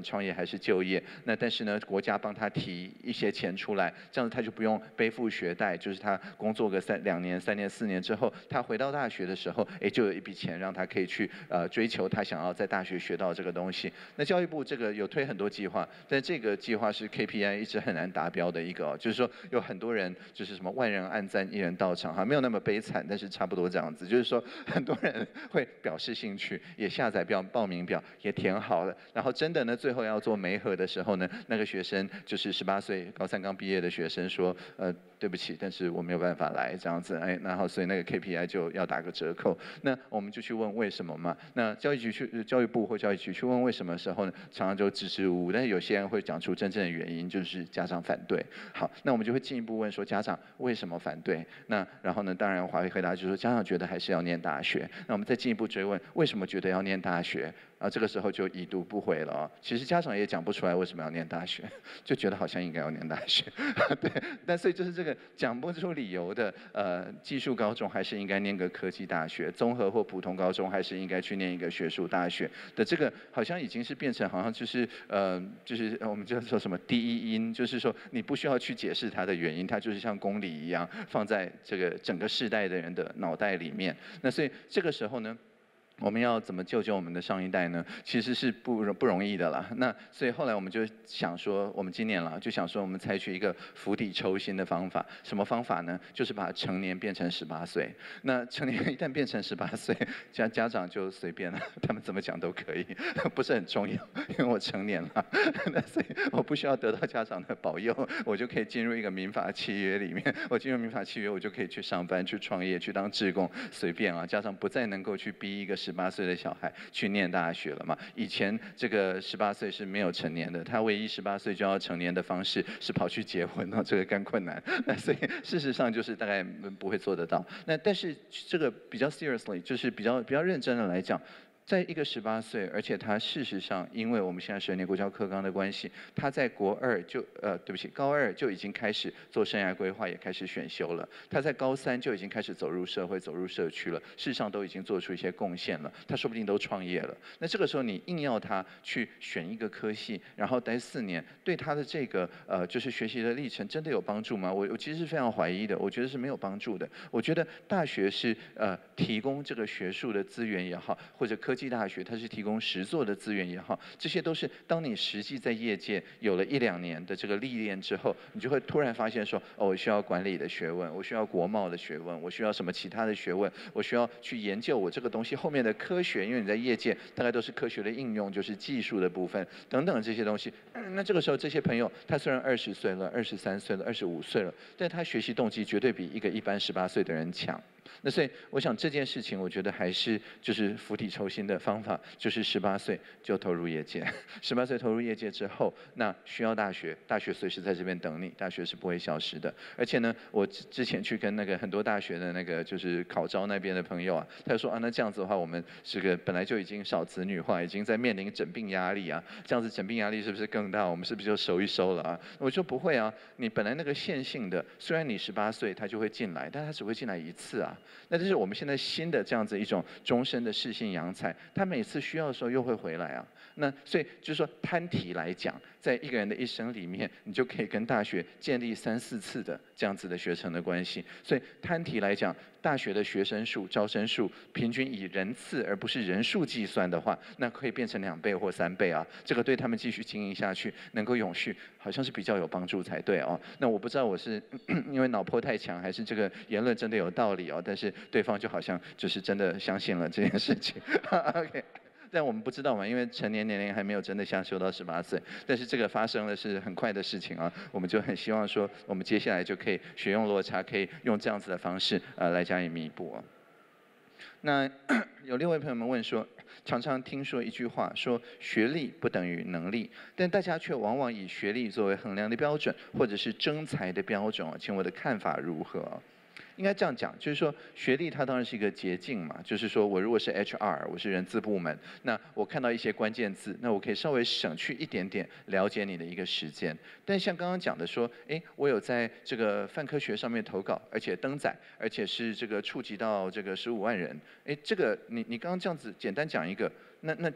Speaker 1: 创业还是就业。那但是呢，国家帮他提一些钱出来，这样子他就不用背负学贷，就是他工作个三两年、三年、四年之后，他回到大学的时候，哎，就有一笔钱让他可以去呃追求他想要在大学学到这个东西。那教育部这个有推很多计划，但这个计划是 K P I 一直很难达标的一个、哦，就是说有很多人就是什么万人按赞一人到场哈，没有那么悲惨，但是差不多这样子，就是说很多人会表示兴趣，也下载表报名表，也填好了，然后真的呢最后要做媒合的时候呢，那个学生就是十八岁高三刚毕业的学生说，呃对不起，但是我没有办法来这样子，哎，然后所以那个 K P I 就要打个折扣，那我们就去问为什么嘛？那教育局去教育部或教育局去问为什么的时候呢，常常就支支吾吾，但是有些人会讲出真正的原因，就是家长反对。好，那我们就会进一步问说家长为什么反对？那然后呢，当然华为回答就是说家长觉得还是要念大学。那我们再进一步追问为什么觉得要念大学？啊，这个时候就已读不回了哦。其实家长也讲不出来为什么要念大学，就觉得好像应该要念大学。对，但所以就是这个讲不出理由的，呃，技术高中还是应该念个科技大学，综合或普通高中还是应该去念一个学术大学的这个，好像已经是变成好像就是呃，就是我们就说什么第一因，就是说你不需要去解释它的原因，它就是像公理一样放在这个整个世代的人的脑袋里面。那所以这个时候呢，我们要怎么救救我们的上一代呢？其实是不不容易的啦。那所以后来我们就想说，我们今年了就想说，我们采取一个釜底抽薪的方法。什么方法呢？就是把成年变成十八岁。那成年一旦变成十八岁，家家长就随便了，他们怎么讲都可以，不是很重要，因为我成年了。那所以我不需要得到家长的保佑，我就可以进入一个民法契约里面。我进入民法契约，我就可以去上班、去创业、去当志工，随便啊。家长不再能够去逼一个十八岁的小孩去念大学了嘛？以前这个十八岁是没有成年的，他唯一十八岁就要成年的方式是跑去结婚哦，这个更困难。那所以事实上就是大概不会做得到。那但是这个比较 seriously， 就是比较比较认真的来讲。在一个十八岁，而且他事实上，因为我们现在十二年国教课纲的关系，他在国二就呃，对不起，高二就已经开始做生涯规划，也开始选修了。他在高三就已经开始走入社会、走入社区了，事实上都已经做出一些贡献了。他说不定都创业了。那这个时候你硬要他去选一个科系，然后待四年，对他的这个呃就是学习的历程真的有帮助吗？我我其实是非常怀疑的，我觉得是没有帮助的。我觉得大学是呃提供这个学术的资源也好，或者科科技大学它是提供实作的资源也好，这些都是当你实际在业界有了一两年的这个历练之后，你就会突然发现说，哦，我需要管理的学问，我需要国贸的学问，我需要什么其他的学问，我需要去研究我这个东西后面的科学，因为你在业界大概都是科学的应用，就是技术的部分等等这些东西。那这个时候这些朋友，他虽然二十岁了、二十三岁了、二十五岁了，但他学习动机绝对比一个一般十八岁的人强。那所以我想这件事情，我觉得还是就是釜底抽薪的方法，就是十八岁就投入业界。十八岁投入业界之后，那需要大学，大学随时在这边等你，大学是不会消失的。而且呢，我之前去跟那个很多大学的那个就是考招那边的朋友啊，他就说啊，那这样子的话，我们这个本来就已经少子女化，已经在面临整病压力啊，这样子整病压力是不是更大？我们是不是就收一收了啊？我说不会啊，你本来那个线性的，虽然你十八岁他就会进来，但他只会进来一次啊。那这是我们现在新的这样子一种终身的适性扬才，他每次需要的时候又会回来啊。那所以就是说摊体来讲，在一个人的一生里面，你就可以跟大学建立三四次的这样子的学程的关系。所以摊体来讲，大学的学生数、招生数平均以人次而不是人数计算的话，那可以变成两倍或三倍啊。这个对他们继续经营下去，能够永续，好像是比较有帮助才对哦。那我不知道我是因为脑波太强，还是这个言论真的有道理哦。但是对方就好像就是真的相信了这件事情。OK。但我们不知道嘛，因为成年年龄还没有真的下修到十八岁，但是这个发生了是很快的事情啊，我们就很希望说，我们接下来就可以学用落差，可以用这样子的方式呃来加以弥补啊。那有六位朋友们问说，常常听说一句话，说学历不等于能力，但大家却往往以学历作为衡量的标准，或者是征才的标准啊，请我的看法如何啊？应该这样讲，就是说学历它当然是一个捷径嘛，就是说我如果是 H R， 我是人资部门，那我看到一些关键字，那我可以稍微省去一点点了解你的一个时间。但像刚刚讲的说，哎，我有在这个泛科学上面投稿，而且登载，而且是这个触及到这个十五万人，哎，这个你你刚刚这样子简单讲一个，那那就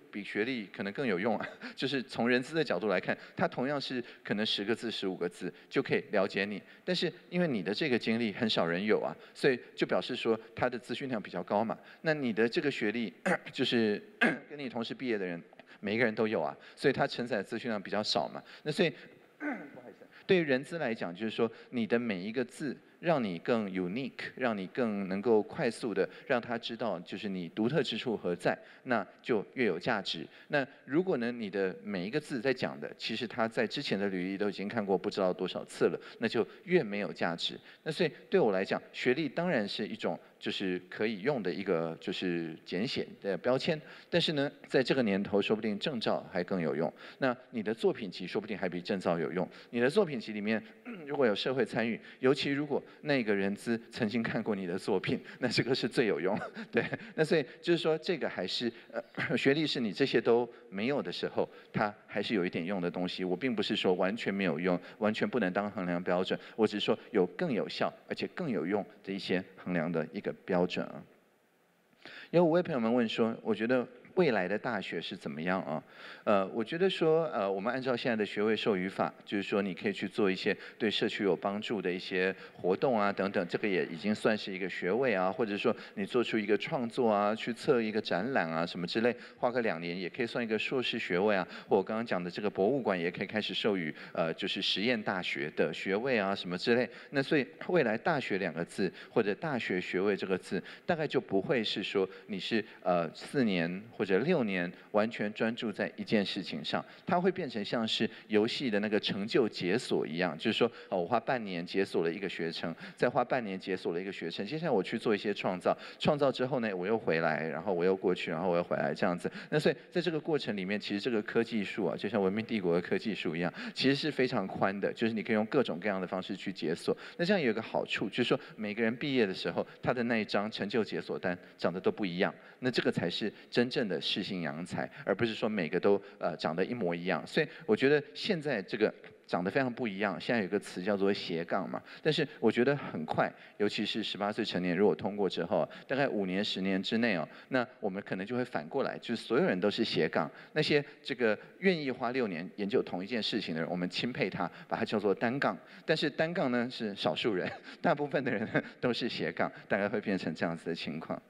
Speaker 1: 比学历可能更有用啊。就是从人资的角度来看，它同样是可能十个字、十五个字就可以了解你，但是因为你的这个经历很少人有啊，所以就表示说他的资讯量比较高嘛。那你的这个学历就是跟你同时毕业的人，每一个人都有啊，所以他承载的资讯量比较少嘛。那所以不好意思，对于人资来讲，就是说你的每一个字，让你更 unique， 让你更能够快速的让他知道，就是你独特之处何在，那就越有价值。那如果呢，你的每一个字在讲的，其实他在之前的履历都已经看过不知道多少次了，那就越没有价值。那所以对我来讲，学历当然是一种就是可以用的一个就是简写的标签，但是呢，在这个年头，说不定证照还更有用。那你的作品集说不定还比证照有用。你的作品集里面如果有社会参与，尤其如果那个人资曾经看过你的作品，那这个是最有用。对，那所以就是说，这个还是呃，学历是你这些都没有的时候，它还是有一点用的东西。我并不是说完全没有用，完全不能当衡量标准，我只是说有更有效而且更有用的一些衡量的一个标准啊。有五位朋友们问说，我觉得未来的大学是怎么样啊？呃，我觉得说，呃，我们按照现在的学位授予法，就是说你可以去做一些对社区有帮助的一些活动啊，等等，这个也已经算是一个学位啊，或者说你做出一个创作啊，去测一个展览啊，什么之类，花个两年也可以算一个硕士学位啊，或我刚刚讲的这个博物馆也可以开始授予呃，就是实验大学的学位啊，什么之类。那所以未来大学两个字或者大学学位这个字，大概就不会是说你是呃四年或者六年完全专注在一件事情上，它会变成像是游戏的那个成就解锁一样，就是说，哦，我花半年解锁了一个学程，再花半年解锁了一个学程，接下来我去做一些创造，创造之后呢，我又回来，然后我又过去，然后我又回来，这样子。那所以在这个过程里面，其实这个科技树啊，就像文明帝国的科技树一样，其实是非常宽的，就是你可以用各种各样的方式去解锁。那这样有一个好处，就是说每个人毕业的时候，他的那一张成就解锁单长得都不一样，那这个才是真正的适性扬才，而不是说每个都呃长得一模一样。所以我觉得现在这个长得非常不一样。现在有个词叫做斜杠嘛，但是我觉得很快，尤其是十八岁成年如果通过之后，大概五年、十年之内哦，那我们可能就会反过来，就是所有人都是斜杠。那些这个愿意花六年研究同一件事情的人，我们钦佩他，把它叫做单杠。但是单杠呢是少数人，大部分的人呢都是斜杠，大概会变成这样子的情况。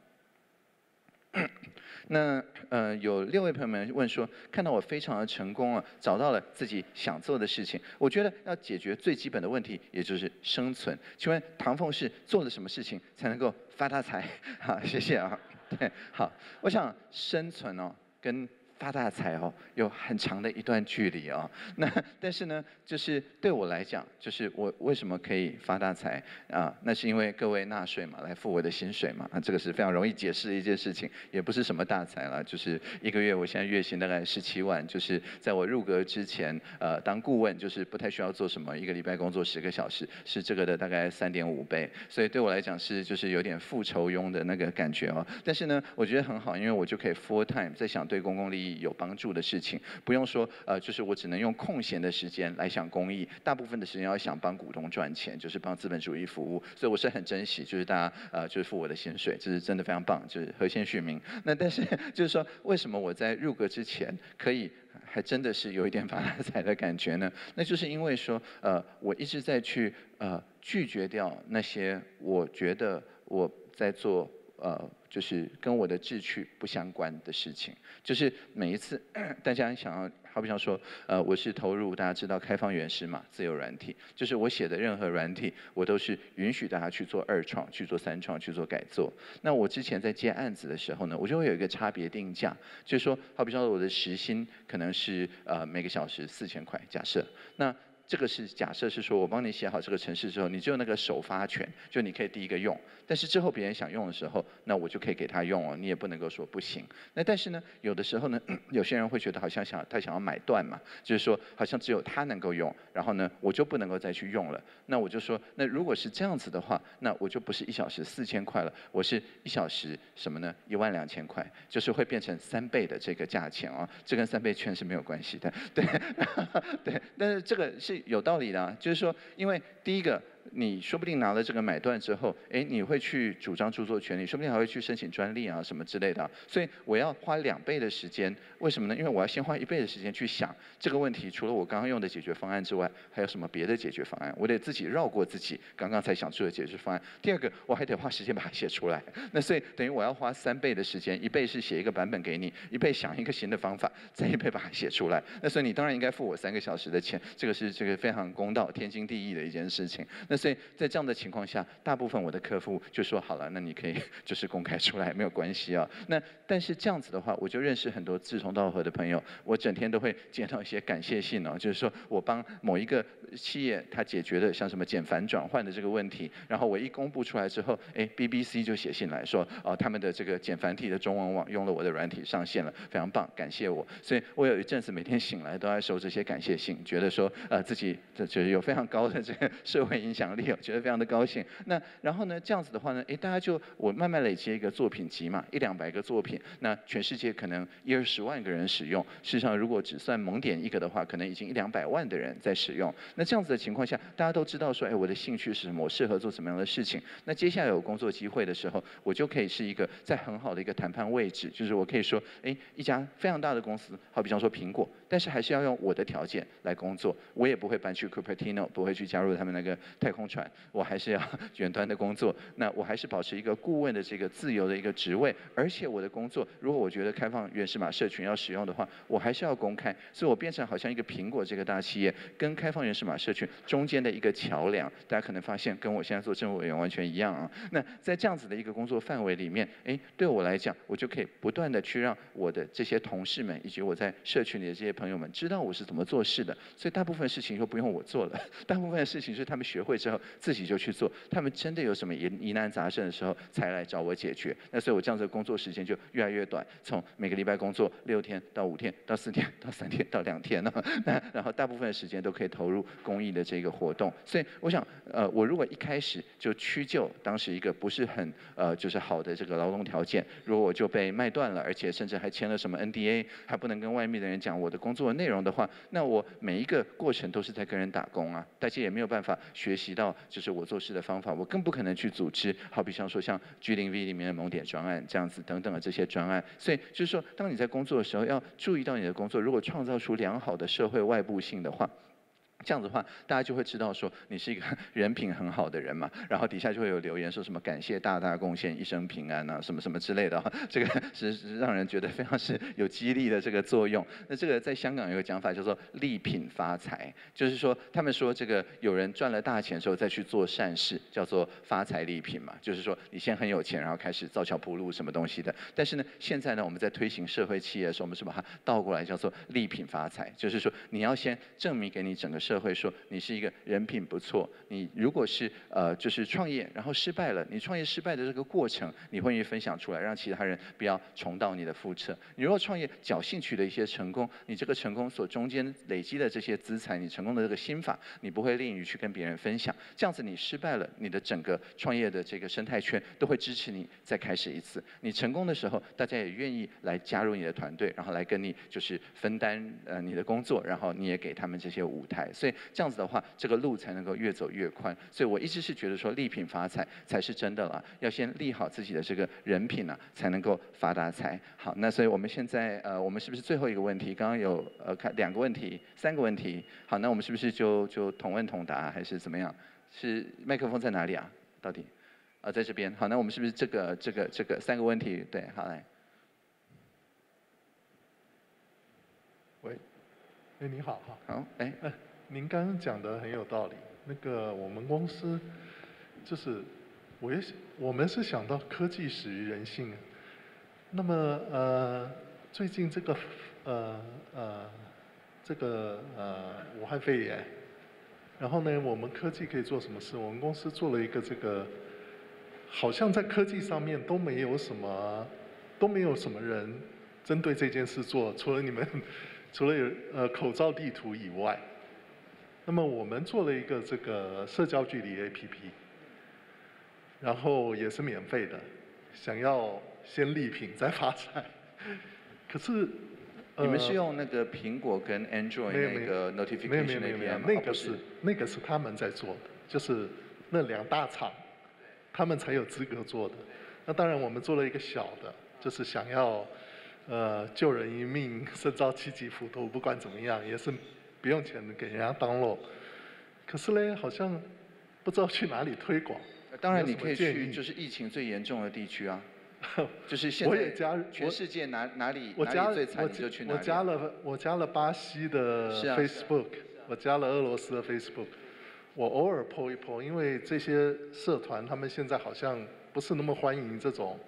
Speaker 1: 那呃，有六位朋友们问说，看到我非常的成功啊，找到了自己想做的事情。我觉得要解决最基本的问题，也就是生存。请问唐凤是做了什么事情才能够发大财？好，谢谢啊。对，好，我想生存哦，跟发大财哦，有很长的一段距离哦。那但是呢，就是对我来讲，就是我为什么可以发大财啊？那是因为各位纳税嘛，来付我的薪水嘛。啊，这个是非常容易解释的一件事情，也不是什么大财了。就是一个月，我现在月薪大概十七万，就是在我入阁之前，呃，当顾问就是不太需要做什么，一个礼拜工作十个小时，是这个的大概三点五倍。所以对我来讲是就是有点复仇庸的那个感觉哦。但是呢，我觉得很好，因为我就可以 full time 在想对公共利益有帮助的事情，不用说呃，就是我只能用空闲的时间来想公益，大部分的时间要想帮股东赚钱，就是帮资本主义服务，所以我是很珍惜，就是大家呃就是付我的薪水，这是真的非常棒，就是和谐续命。那但是就是说，为什么我在入阁之前可以还真的是有一点发大财的感觉呢？那就是因为说呃，我一直在去呃拒绝掉那些我觉得我在做呃。就是跟我的志趣不相关的事情，就是每一次大家想要，好比像说，呃，我是投入大家知道开放原始码自由软体，就是我写的任何软体，我都是允许大家去做二创、去做三创、去做改作。那我之前在接案子的时候呢，我就会有一个差别定价，就是说，好比说我的时薪可能是呃每个小时四千块，假设那。这个是假设是说我帮你写好这个程式之后，你只有那个首发权，就你可以第一个用。但是之后别人想用的时候，那我就可以给他用哦，你也不能够说不行。那但是呢，有的时候呢，有些人会觉得好像想他想要买断嘛，就是说好像只有他能够用，然后呢我就不能够再去用了。那我就说，那如果是这样子的话，那我就不是一小时四千块了，我是一小时什么呢？一万两千块，就是会变成三倍的这个价钱啊。这跟三倍券是没有关系的，对，对。但是这个是有道理的啊，就是说，因为第一个， 你说不定拿了这个买断之后，哎，你会去主张著作权，你说不定还会去申请专利啊什么之类的、啊。所以我要花两倍的时间，为什么呢？因为我要先花一倍的时间去想这个问题，除了我刚刚用的解决方案之外，还有什么别的解决方案？我得自己绕过自己刚刚才想出的解决方案。第二个，我还得花时间把它写出来。那所以等于我要花三倍的时间，一倍是写一个版本给你，一倍想一个新的方法，再一倍把它写出来。那所以你当然应该付我三个小时的钱，这个是这个非常公道、天经地义的一件事情。那所以在这样的情况下，大部分我的客户就说好了，那你可以就是公开出来，没有关系啊。那但是这样子的话，我就认识很多志同道合的朋友，我整天都会接到一些感谢信哦，就是说我帮某一个企业它解决的像什么简繁转换的这个问题，然后我一公布出来之后，哎 ，B B C 就写信来说，哦，他们的这个简繁体的中文网用了我的软体上线了，非常棒，感谢我。所以我有一阵子每天醒来都在收这些感谢信，觉得说呃自己这就是有非常高的这个社会影响力，我觉得非常的高兴。那然后呢，这样子的话呢，哎，大家就我慢慢累积一个作品集嘛，一两百个作品，那全世界可能一二十万个人使用。事实上，如果只算蒙点一个的话，可能已经一两百万的人在使用。那这样子的情况下，大家都知道说，哎，我的兴趣是什么，我适合做什么样的事情。那接下来有工作机会的时候，我就可以是一个在很好的一个谈判位置，就是我可以说，哎，一家非常大的公司，好比方说苹果，但是还是要用我的条件来工作，我也不会搬去 Cupertino， 不会去加入他们那个太空船，我还是要远端的工作。那我还是保持一个顾问的这个自由的一个职位，而且我的工作，如果我觉得开放原始码社群要使用的话，我还是要公开，所以我变成好像一个苹果这个大企业跟开放原始码社群中间的一个桥梁。大家可能发现跟我现在做政务委员完全一样啊。那在这样子的一个工作范围里面，哎，对我来讲，我就可以不断的去让我的这些同事们以及我在社群里的这些朋友们知道我是怎么做事的。所以大部分事情就不用我做了，大部分的事情是他们学会之后自己就去做。他们真的有什么疑疑难杂症的时候才来找我解决。那所以我这样子的工作时间就越来越短，从每个礼拜工作六天到五天到四天到三天到两天呢。那然后大部分的时间都可以投入公益的这个活动。所以我想，呃，我如果一开始就屈就当时一个不是很呃就是好的这个劳动条件，如果我就被卖断了，而且甚至还签了什么 N D A， 还不能跟外面的人讲我的工作内容的话，那我每一个过程都是在跟人打工啊，大家也没有办法学习到就是我做事的方法，我更不可能去组织，好比像说像 G 零 V 里面的蒙点专案这样子等等的这些专案。所以就是说，当你在工作的时候，要注意到你的工作，如果创造出良好的社会外部性的话。这样子的话，大家就会知道说你是一个人品很好的人嘛，然后底下就会有留言说什么感谢大大贡献，一生平安啊，什么什么之类的啊，这个是是让人觉得非常是有激励的这个作用。那这个在香港有个讲法叫做利品发财，就是说他们说这个有人赚了大钱之后再去做善事，叫做发财利品嘛，就是说你先很有钱，然后开始造桥铺路什么东西的。但是呢，现在呢我们在推行社会企业的时候，我们是把它倒过来叫做利品发财，就是说你要先证明给你整个社会说你是一个人品不错，你如果是呃就是创业然后失败了，你创业失败的这个过程你会愿意分享出来，让其他人不要重蹈你的覆辙。你如果创业侥幸取得一些成功，你这个成功所中间累积的这些资产，你成功的这个心法，你不会吝于去跟别人分享，这样子你失败了，你的整个创业的这个生态圈都会支持你再开始一次。你成功的时候，大家也愿意来加入你的团队，然后来跟你就是分担呃你的工作，然后你也给他们这些舞台，所以这样子的话，这个路才能够越走越宽。所以我一直是觉得说，利品发财才是真的啦，要先立好自己的这个人品啊，才能够发大财。好，那所以我们现在呃，我们是不是最后一个问题？刚刚有呃看两个问题，三个问题。好，那我们是不是就就同问同答，还是怎么样？是麦克风在哪里啊？到底？啊，在这边。好，那我们是不是这个这个这个三个问题？对，好来。
Speaker 4: 喂，哎，你好哈。
Speaker 1: 好，哎。
Speaker 4: 哎，您刚刚讲的很有道理。那个我们公司就是，我也我们是想到科技始于人性。那么呃，最近这个呃呃这个呃武汉肺炎，然后呢，我们科技可以做什么事？我们公司做了一个这个，好像在科技上面都没有什么都没有什么人针对这件事做，除了你们。除了有呃口罩地图以外，那么我们做了一个这个社交距离 A P P， 然后也是免费的，想要先立品再发财。可是、
Speaker 1: 呃、你们是用那个苹果跟 Android 那个 Notification A P I 吗？
Speaker 4: 那个是、哦、那个是他们在做的，就是那两大厂，他们才有资格做的。那当然我们做了一个小的，就是想要呃救人一命胜造七级浮屠，不管怎么样也是不用钱的给人家download。可是呢，好像不知道去哪里推广。
Speaker 1: 当然你可以去就是疫情最严重的地区啊。就是现在全世界哪哪里哪里最惨你就去哪里。
Speaker 4: 我加了我加了巴西的 Facebook，、啊啊、我加了俄罗斯的 Facebook， 我偶尔 po 一 po， 因为这些社团他们现在好像不是那么欢迎这种，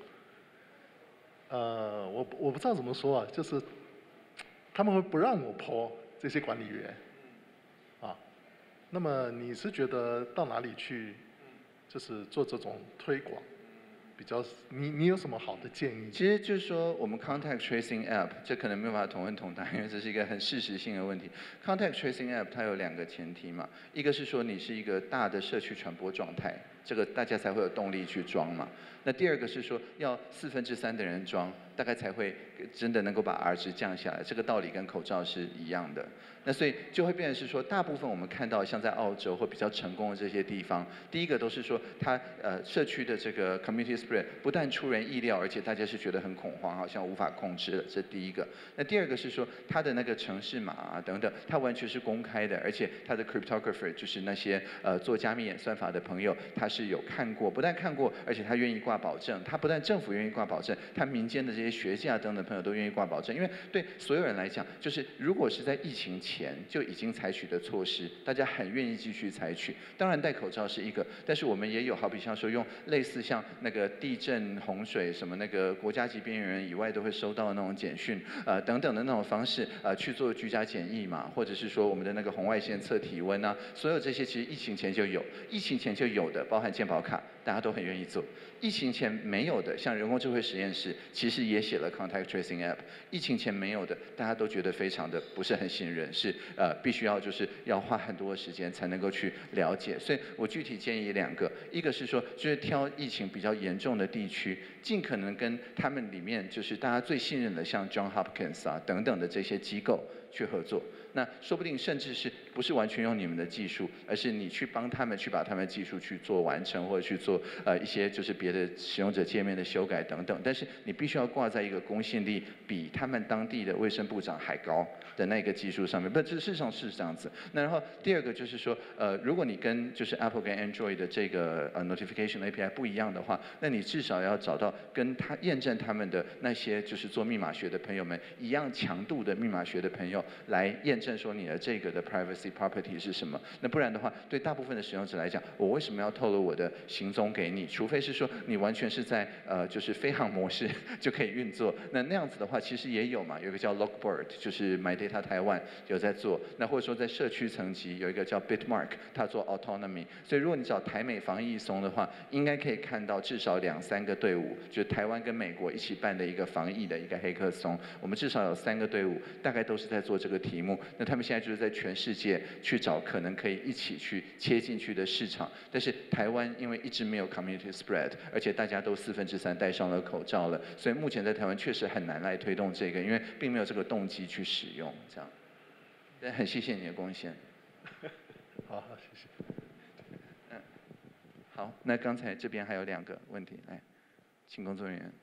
Speaker 4: 呃，我我不知道怎么说啊，就是他们会不让我 po 这些管理员，啊，那么你是觉得到哪里去，就是做这种推广？比较，你你有什么好的建议？
Speaker 1: 其实就是说，我们 contact tracing app 这可能没有办法同问同答，因为这是一个很事实性的问题。contact tracing app 它有两个前提嘛，一个是说你是一个大的社区传播状态，这个大家才会有动力去装嘛。那第二个是说要四分之三的人装，大概才会真的能够把 R 值降下来。这个道理跟口罩是一样的。那所以就会变成是说，大部分我们看到像在澳洲或比较成功的这些地方，第一个都是说它呃社区的这个 community spread 不但出人意料，而且大家是觉得很恐慌，好像无法控制了，这第一个。那第二个是说它的那个城市码啊等等，它完全是公开的，而且它的 cryptographer 就是那些呃做加密演算法的朋友，他是有看过，不但看过，而且他愿意挂保证。他不但政府愿意挂保证，他民间的这些学界啊等等朋友都愿意挂保证，因为对所有人来讲，就是如果是在疫情前就已经采取的措施，大家很愿意继续采取。当然戴口罩是一个，但是我们也有好比像说用类似像那个地震、洪水什么那个国家级边缘人以外都会收到那种简讯，呃等等的那种方式，呃去做居家检疫嘛，或者是说我们的那个红外线测体温啊，所有这些其实疫情前就有，疫情前就有的，包含健保卡，大家都很愿意做。疫情前没有的，像人工智慧实验室，其实也写了 contact tracing app。疫情前没有的，大家都觉得非常的不是很信任，是呃必须要就是要花很多的时间才能够去了解。所以我具体建议两个，一个是说就是挑疫情比较严重的地区，尽可能跟他们里面就是大家最信任的，像 John Hopkins 啊等等的这些机构去合作。那说不定甚至是不是完全用你们的技术，而是你去帮他们去把他们的技术去做完成，或者去做呃一些就是别的使用者界面的修改等等。但是你必须要挂在一个公信力比他们当地的卫生部长还高的那个技术上面，不，这事实上是这样子。那然后第二个就是说，呃，如果你跟就是 Apple 跟 Android 的这个呃 notification A P I 不一样的话，那你至少要找到跟他验证他们的那些就是做密码学的朋友们一样强度的密码学的朋友来验证说你的这个的 privacy property 是什么。那不然的话，对大部分的使用者来讲，我为什么要透露我的行踪给你？除非是说你完全是在呃就是飞航模式就可以运作。那那样子的话，其实也有嘛，有一个叫 Logbird， 就是 MyData 台湾有在做。那或者说在社区层级有一个叫 Bitmark， 它做 autonomy。所以如果你找台美防疫松的话，应该可以看到至少两三个队伍，就是台湾跟美国一起办的一个防疫的一个黑客松。我们至少有三个队伍，大概都是在做这个题目。那他们现在就是在全世界去找可能可以一起去切进去的市场。但是台湾因为一直没有 community spread， 而且大家都四分之三戴上了口罩了，所以目前在台湾确实很难来推动这个，因为并没有这个动机去使用。这样，但很谢谢你的贡献。
Speaker 4: 好，谢谢。
Speaker 1: 嗯，好，那刚才这边还有两个问题，来，请工作人员。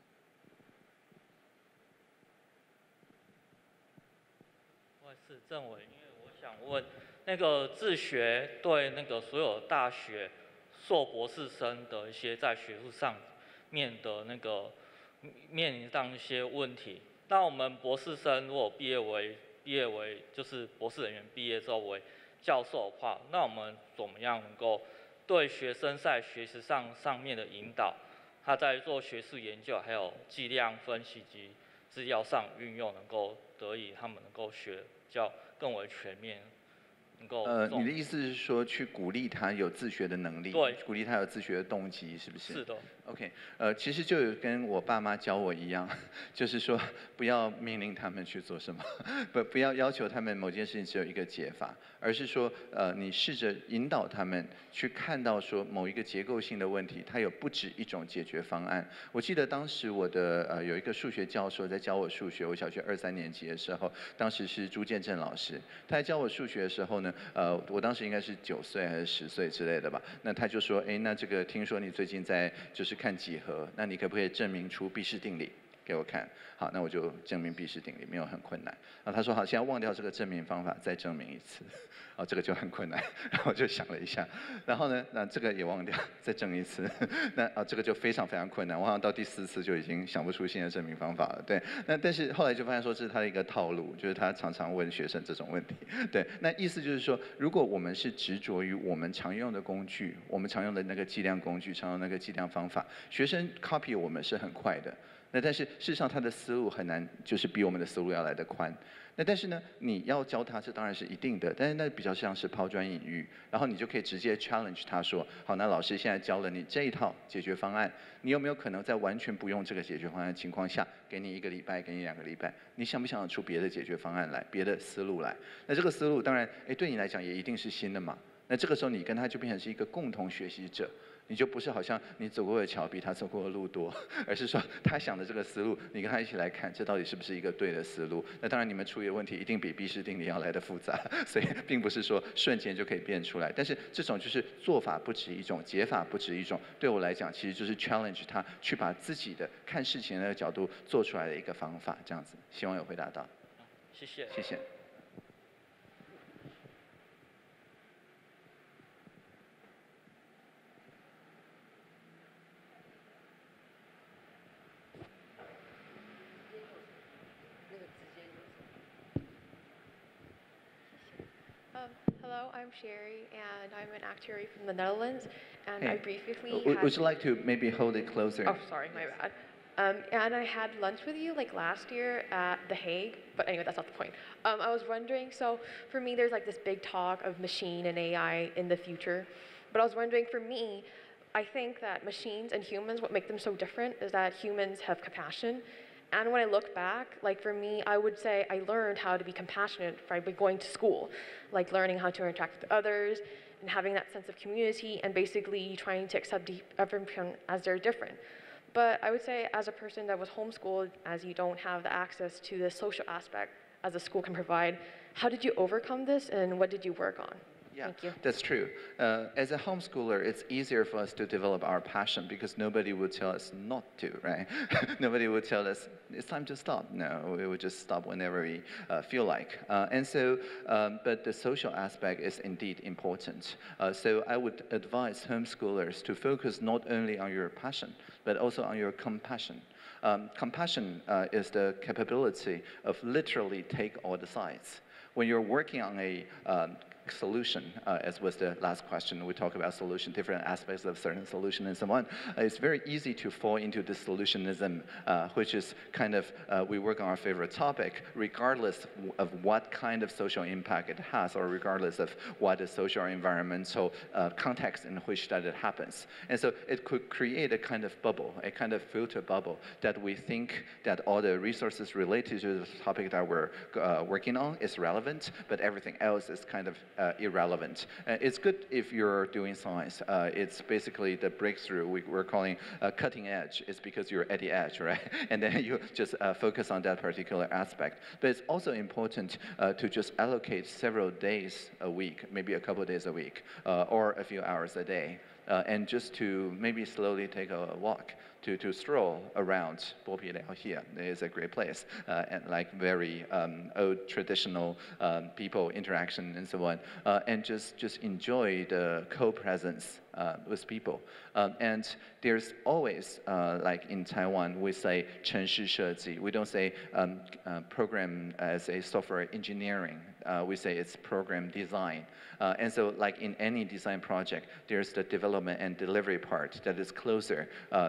Speaker 5: 我是政委，因为我想问，那个自学对那个所有大学硕博士生的一些在学术上面的那个面临上一些问题。那我们博士生如果毕业为毕业为就是博士人员毕业之后为教授的话，那我们怎么样能够对学生在学习上上面的引导，他在做学术研究还有计量分析及资料上运用，能够得以他们能够学较更为全面，能够
Speaker 1: 呃，你的意思是说去鼓励他有自学的能力，
Speaker 5: 对，
Speaker 1: 鼓励他有自学的动机，是不是？
Speaker 5: 是的。
Speaker 1: OK， 呃，其实就跟我爸妈教我一样，就是说不要命令他们去做什么，不不要要求他们某件事情只有一个解法，而是说，呃，你试着引导他们去看到说某一个结构性的问题，它有不止一种解决方案。我记得当时我的呃有一个数学教授在教我数学，我小学二三年级的时候，当时是朱建正老师，他在教我数学的时候呢，呃，我当时应该是九岁还是十岁之类的吧，那他就说，哎，那这个听说你最近在就是看几何，那你可不可以证明出毕氏定理给我看？好，那我就证明毕氏定理，没有很困难。然后他说好，现在忘掉这个证明方法，再证明一次。哦，这个就很困难。然后我就想了一下，然后呢，那这个也忘掉，再证一次。那啊，这个就非常非常困难。我好像到第四次就已经想不出新的证明方法了。对，那但是后来就发现说这是他的一个套路，就是他常常问学生这种问题。对，那意思就是说，如果我们是执着于我们常用的工具，我们常用的那个计量工具，常用那个计量方法，学生 copy 我们是很快的。那但是事实上他的思路很难，就是比我们的思路要来得宽。那但是呢，你要教他，这当然是一定的，但是那比较像是抛砖引玉，然后你就可以直接 challenge 他说，好，那老师现在教了你这一套解决方案，你有没有可能在完全不用这个解决方案的情况下，给你一个礼拜，给你两个礼拜，你想不想得出别的解决方案来，别的思路来？那这个思路当然，哎，对你来讲也一定是新的嘛。那这个时候你跟他就变成是一个共同学习者。你就不是好像你走过的桥比他走过的路多，而是说他想的这个思路，你跟他一起来看，这到底是不是一个对的思路？那当然你们处理的问题一定比毕氏定理要来的复杂，所以并不是说瞬间就可以变出来。但是这种就是做法不止一种，解法不止一种，对我来讲其实就是 challenge 他去把自己的看事情的角度做出来的一个方法，这样子。希望有回答到。
Speaker 5: 谢谢。
Speaker 1: 谢谢。
Speaker 6: Um, hello, I'm Sherry, and I'm an actuary from the Netherlands, and
Speaker 1: Hey,
Speaker 6: I briefly
Speaker 1: would,
Speaker 6: had...
Speaker 1: would you like to maybe hold it closer?
Speaker 6: Oh, sorry, my bad. Um, and I had lunch with you like last year at The Hague, but anyway, that's not the point. Um, I was wondering, so for me, there's like this big talk of machine and A I in the future, but I was wondering, for me, I think that machines and humans, what make them so different is that humans have compassion. And when I look back, like for me, I would say I learned how to be compassionate by going to school, like learning how to interact with others and having that sense of community and basically trying to accept everyone as they're different. But I would say as a person that was homeschooled, as you don't have the access to the social aspect as a school can provide, how did you overcome this and what did you work on?
Speaker 1: Yeah,
Speaker 6: Thank you.
Speaker 1: That's true. Uh, as a homeschooler, it's easier for us to develop our passion because nobody would tell us not to, right? Nobody would tell us, it's time to stop. No, we would just stop whenever we uh, feel like. Uh, and so, um, but the social aspect is indeed important. Uh, so I would advise homeschoolers to focus not only on your passion, but also on your compassion. Um, compassion uh, is the capability of literally take all the sides. When you're working on a um, solution, uh, as was the last question, we talk about solution, different aspects of certain solution and so on. Uh, it's very easy to fall into this solutionism, uh, which is kind of, uh, we work on our favorite topic, regardless of what kind of social impact it has, or regardless of what the social or environmental uh, context in which that it happens. And so it could create a kind of bubble, a kind of filter bubble, that we think that all the resources related to the topic that we're uh, working on is relevant, but everything else is kind of Uh, irrelevant. Uh, it's good if you're doing science. Uh, it's basically the breakthrough we, we're calling uh, cutting edge. It's because you're at the edge, right? And then you just uh, focus on that particular aspect. But it's also important uh, to just allocate several days a week, maybe a couple of days a week, uh, or a few hours a day, uh, and just to maybe slowly take a walk. To, to stroll around Bo Pi Liao here. It is a great place, uh, and like very um, old traditional um, people interaction and so on, uh, and just, just enjoy the co-presence uh, with people. Um, and there's always, uh, like in Taiwan, we say 城市设计. We don't say um, uh, program as a software engineering. Uh, we say it's program design. Uh, and so like in any design project, there's the development and delivery part that is closer uh, to the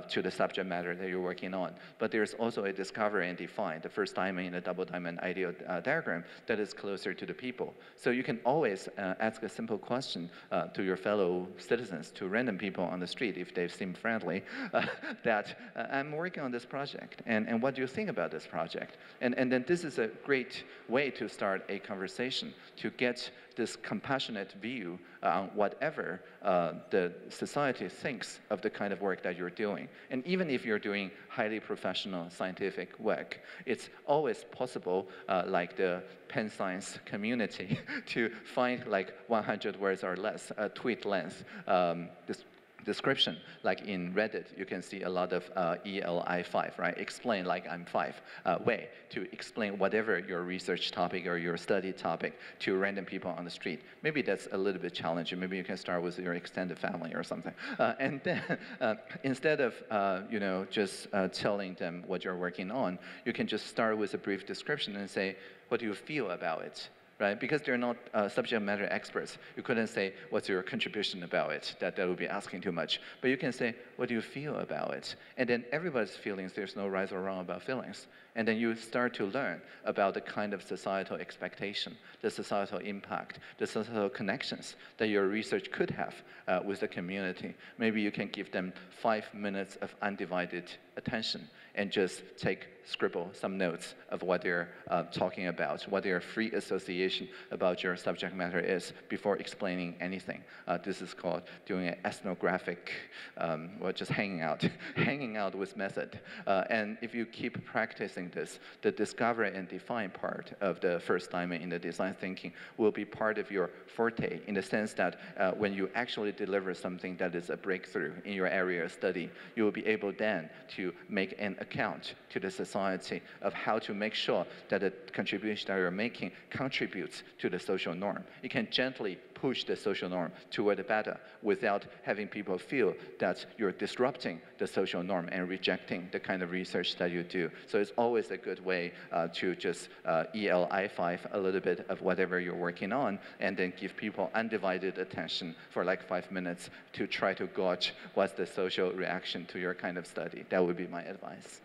Speaker 1: subject matter that you're working on. But there's also a discover and define, the first diamond in a double diamond ideal uh, diagram that is closer to the people. So you can always uh, ask a simple question uh, to your fellow citizens, to random people on the street, if they seem friendly, uh, that uh, I'm working on this project, and, and what do you think about this project? And, and then this is a great way to start a conversation, to get this compassionate view on whatever uh, the society thinks of the kind of work that you're doing. And even if you're doing highly professional scientific work, it's always possible, uh, like the Penn Science community, to find like one hundred words or less, uh, tweet length um, this description. Like in Reddit, you can see a lot of uh, E L I five, right? Explain like I'm five uh, way to explain whatever your research topic or your study topic to random people on the street. Maybe that's a little bit challenging. Maybe you can start with your extended family or something. Uh, and then uh, instead of uh, you know just uh, telling them what you're working on, you can just start with a brief description and say, what do you feel about it? Right? Because they're not uh, subject matter experts. You couldn't say, what's your contribution about it? That, that would be asking too much. But you can say, what do you feel about it? And then everybody's feelings, there's no right or wrong about feelings. And then you start to learn about the kind of societal expectation, the societal impact, the societal connections that your research could have uh, with the community. Maybe you can give them five minutes of undivided attention and just take, scribble some notes of what they're uh, talking about, what their free association about your subject matter is before explaining anything. Uh, this is called doing an ethnographic, um, well, just hanging out, hanging out with method. Uh, and if you keep practicing this, the discover and define part of the first diamond in the design thinking will be part of your forte, in the sense that uh, when you actually deliver something that is a breakthrough in your area of study, you will be able then to make an account to the society of how to make sure that the contribution that you're making contributes to the social norm. You can gently push the social norm toward the better without having people feel that you're disrupting the social norm and rejecting the kind of research that you do. So it's always a good way uh, to just uh, E L I five a little bit of whatever you're working on, and then give people undivided attention for like five minutes to try to gauge what's the social reaction to your kind of study. That would be my advice.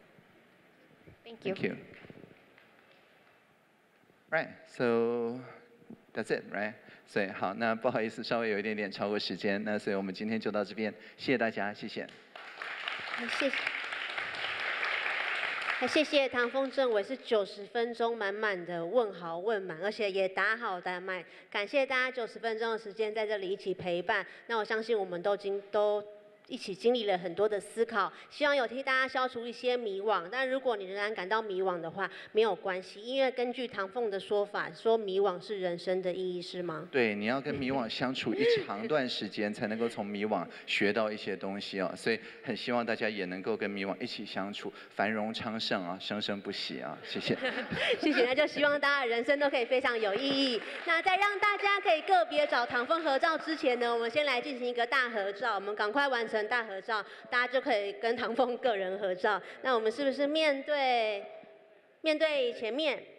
Speaker 6: Thank you.
Speaker 1: Thank you. Right, so that's it, right? 所以好，那不好意思，稍微有一点点超过时间，那所以我们今天就到这边，谢谢大家，谢谢。
Speaker 7: 谢谢。那谢谢唐凤政委，是九十分钟满满的问好问满，而且也打好打满，感谢大家九十分钟的时间在这里一起陪伴。那我相信我们都经都。 一起经历了很多的思考，希望有替大家消除一些迷惘。但如果你仍然感到迷惘的话，没有关系，因为根据唐凤的说法，说迷惘是人生的意义，是吗？
Speaker 1: 对，你要跟迷惘相处一长段时间，才能够从迷惘学到一些东西啊。所以很希望大家也能够跟迷惘一起相处，繁荣昌盛啊，生生不息啊。谢谢。
Speaker 7: 谢谢，那就希望大家的人生都可以非常有意义。那在让大家可以个别找唐凤合照之前呢，我们先来进行一个大合照，我们赶快完成。 大合照，大家就可以跟唐凤个人合照。那我们是不是面对面对前面？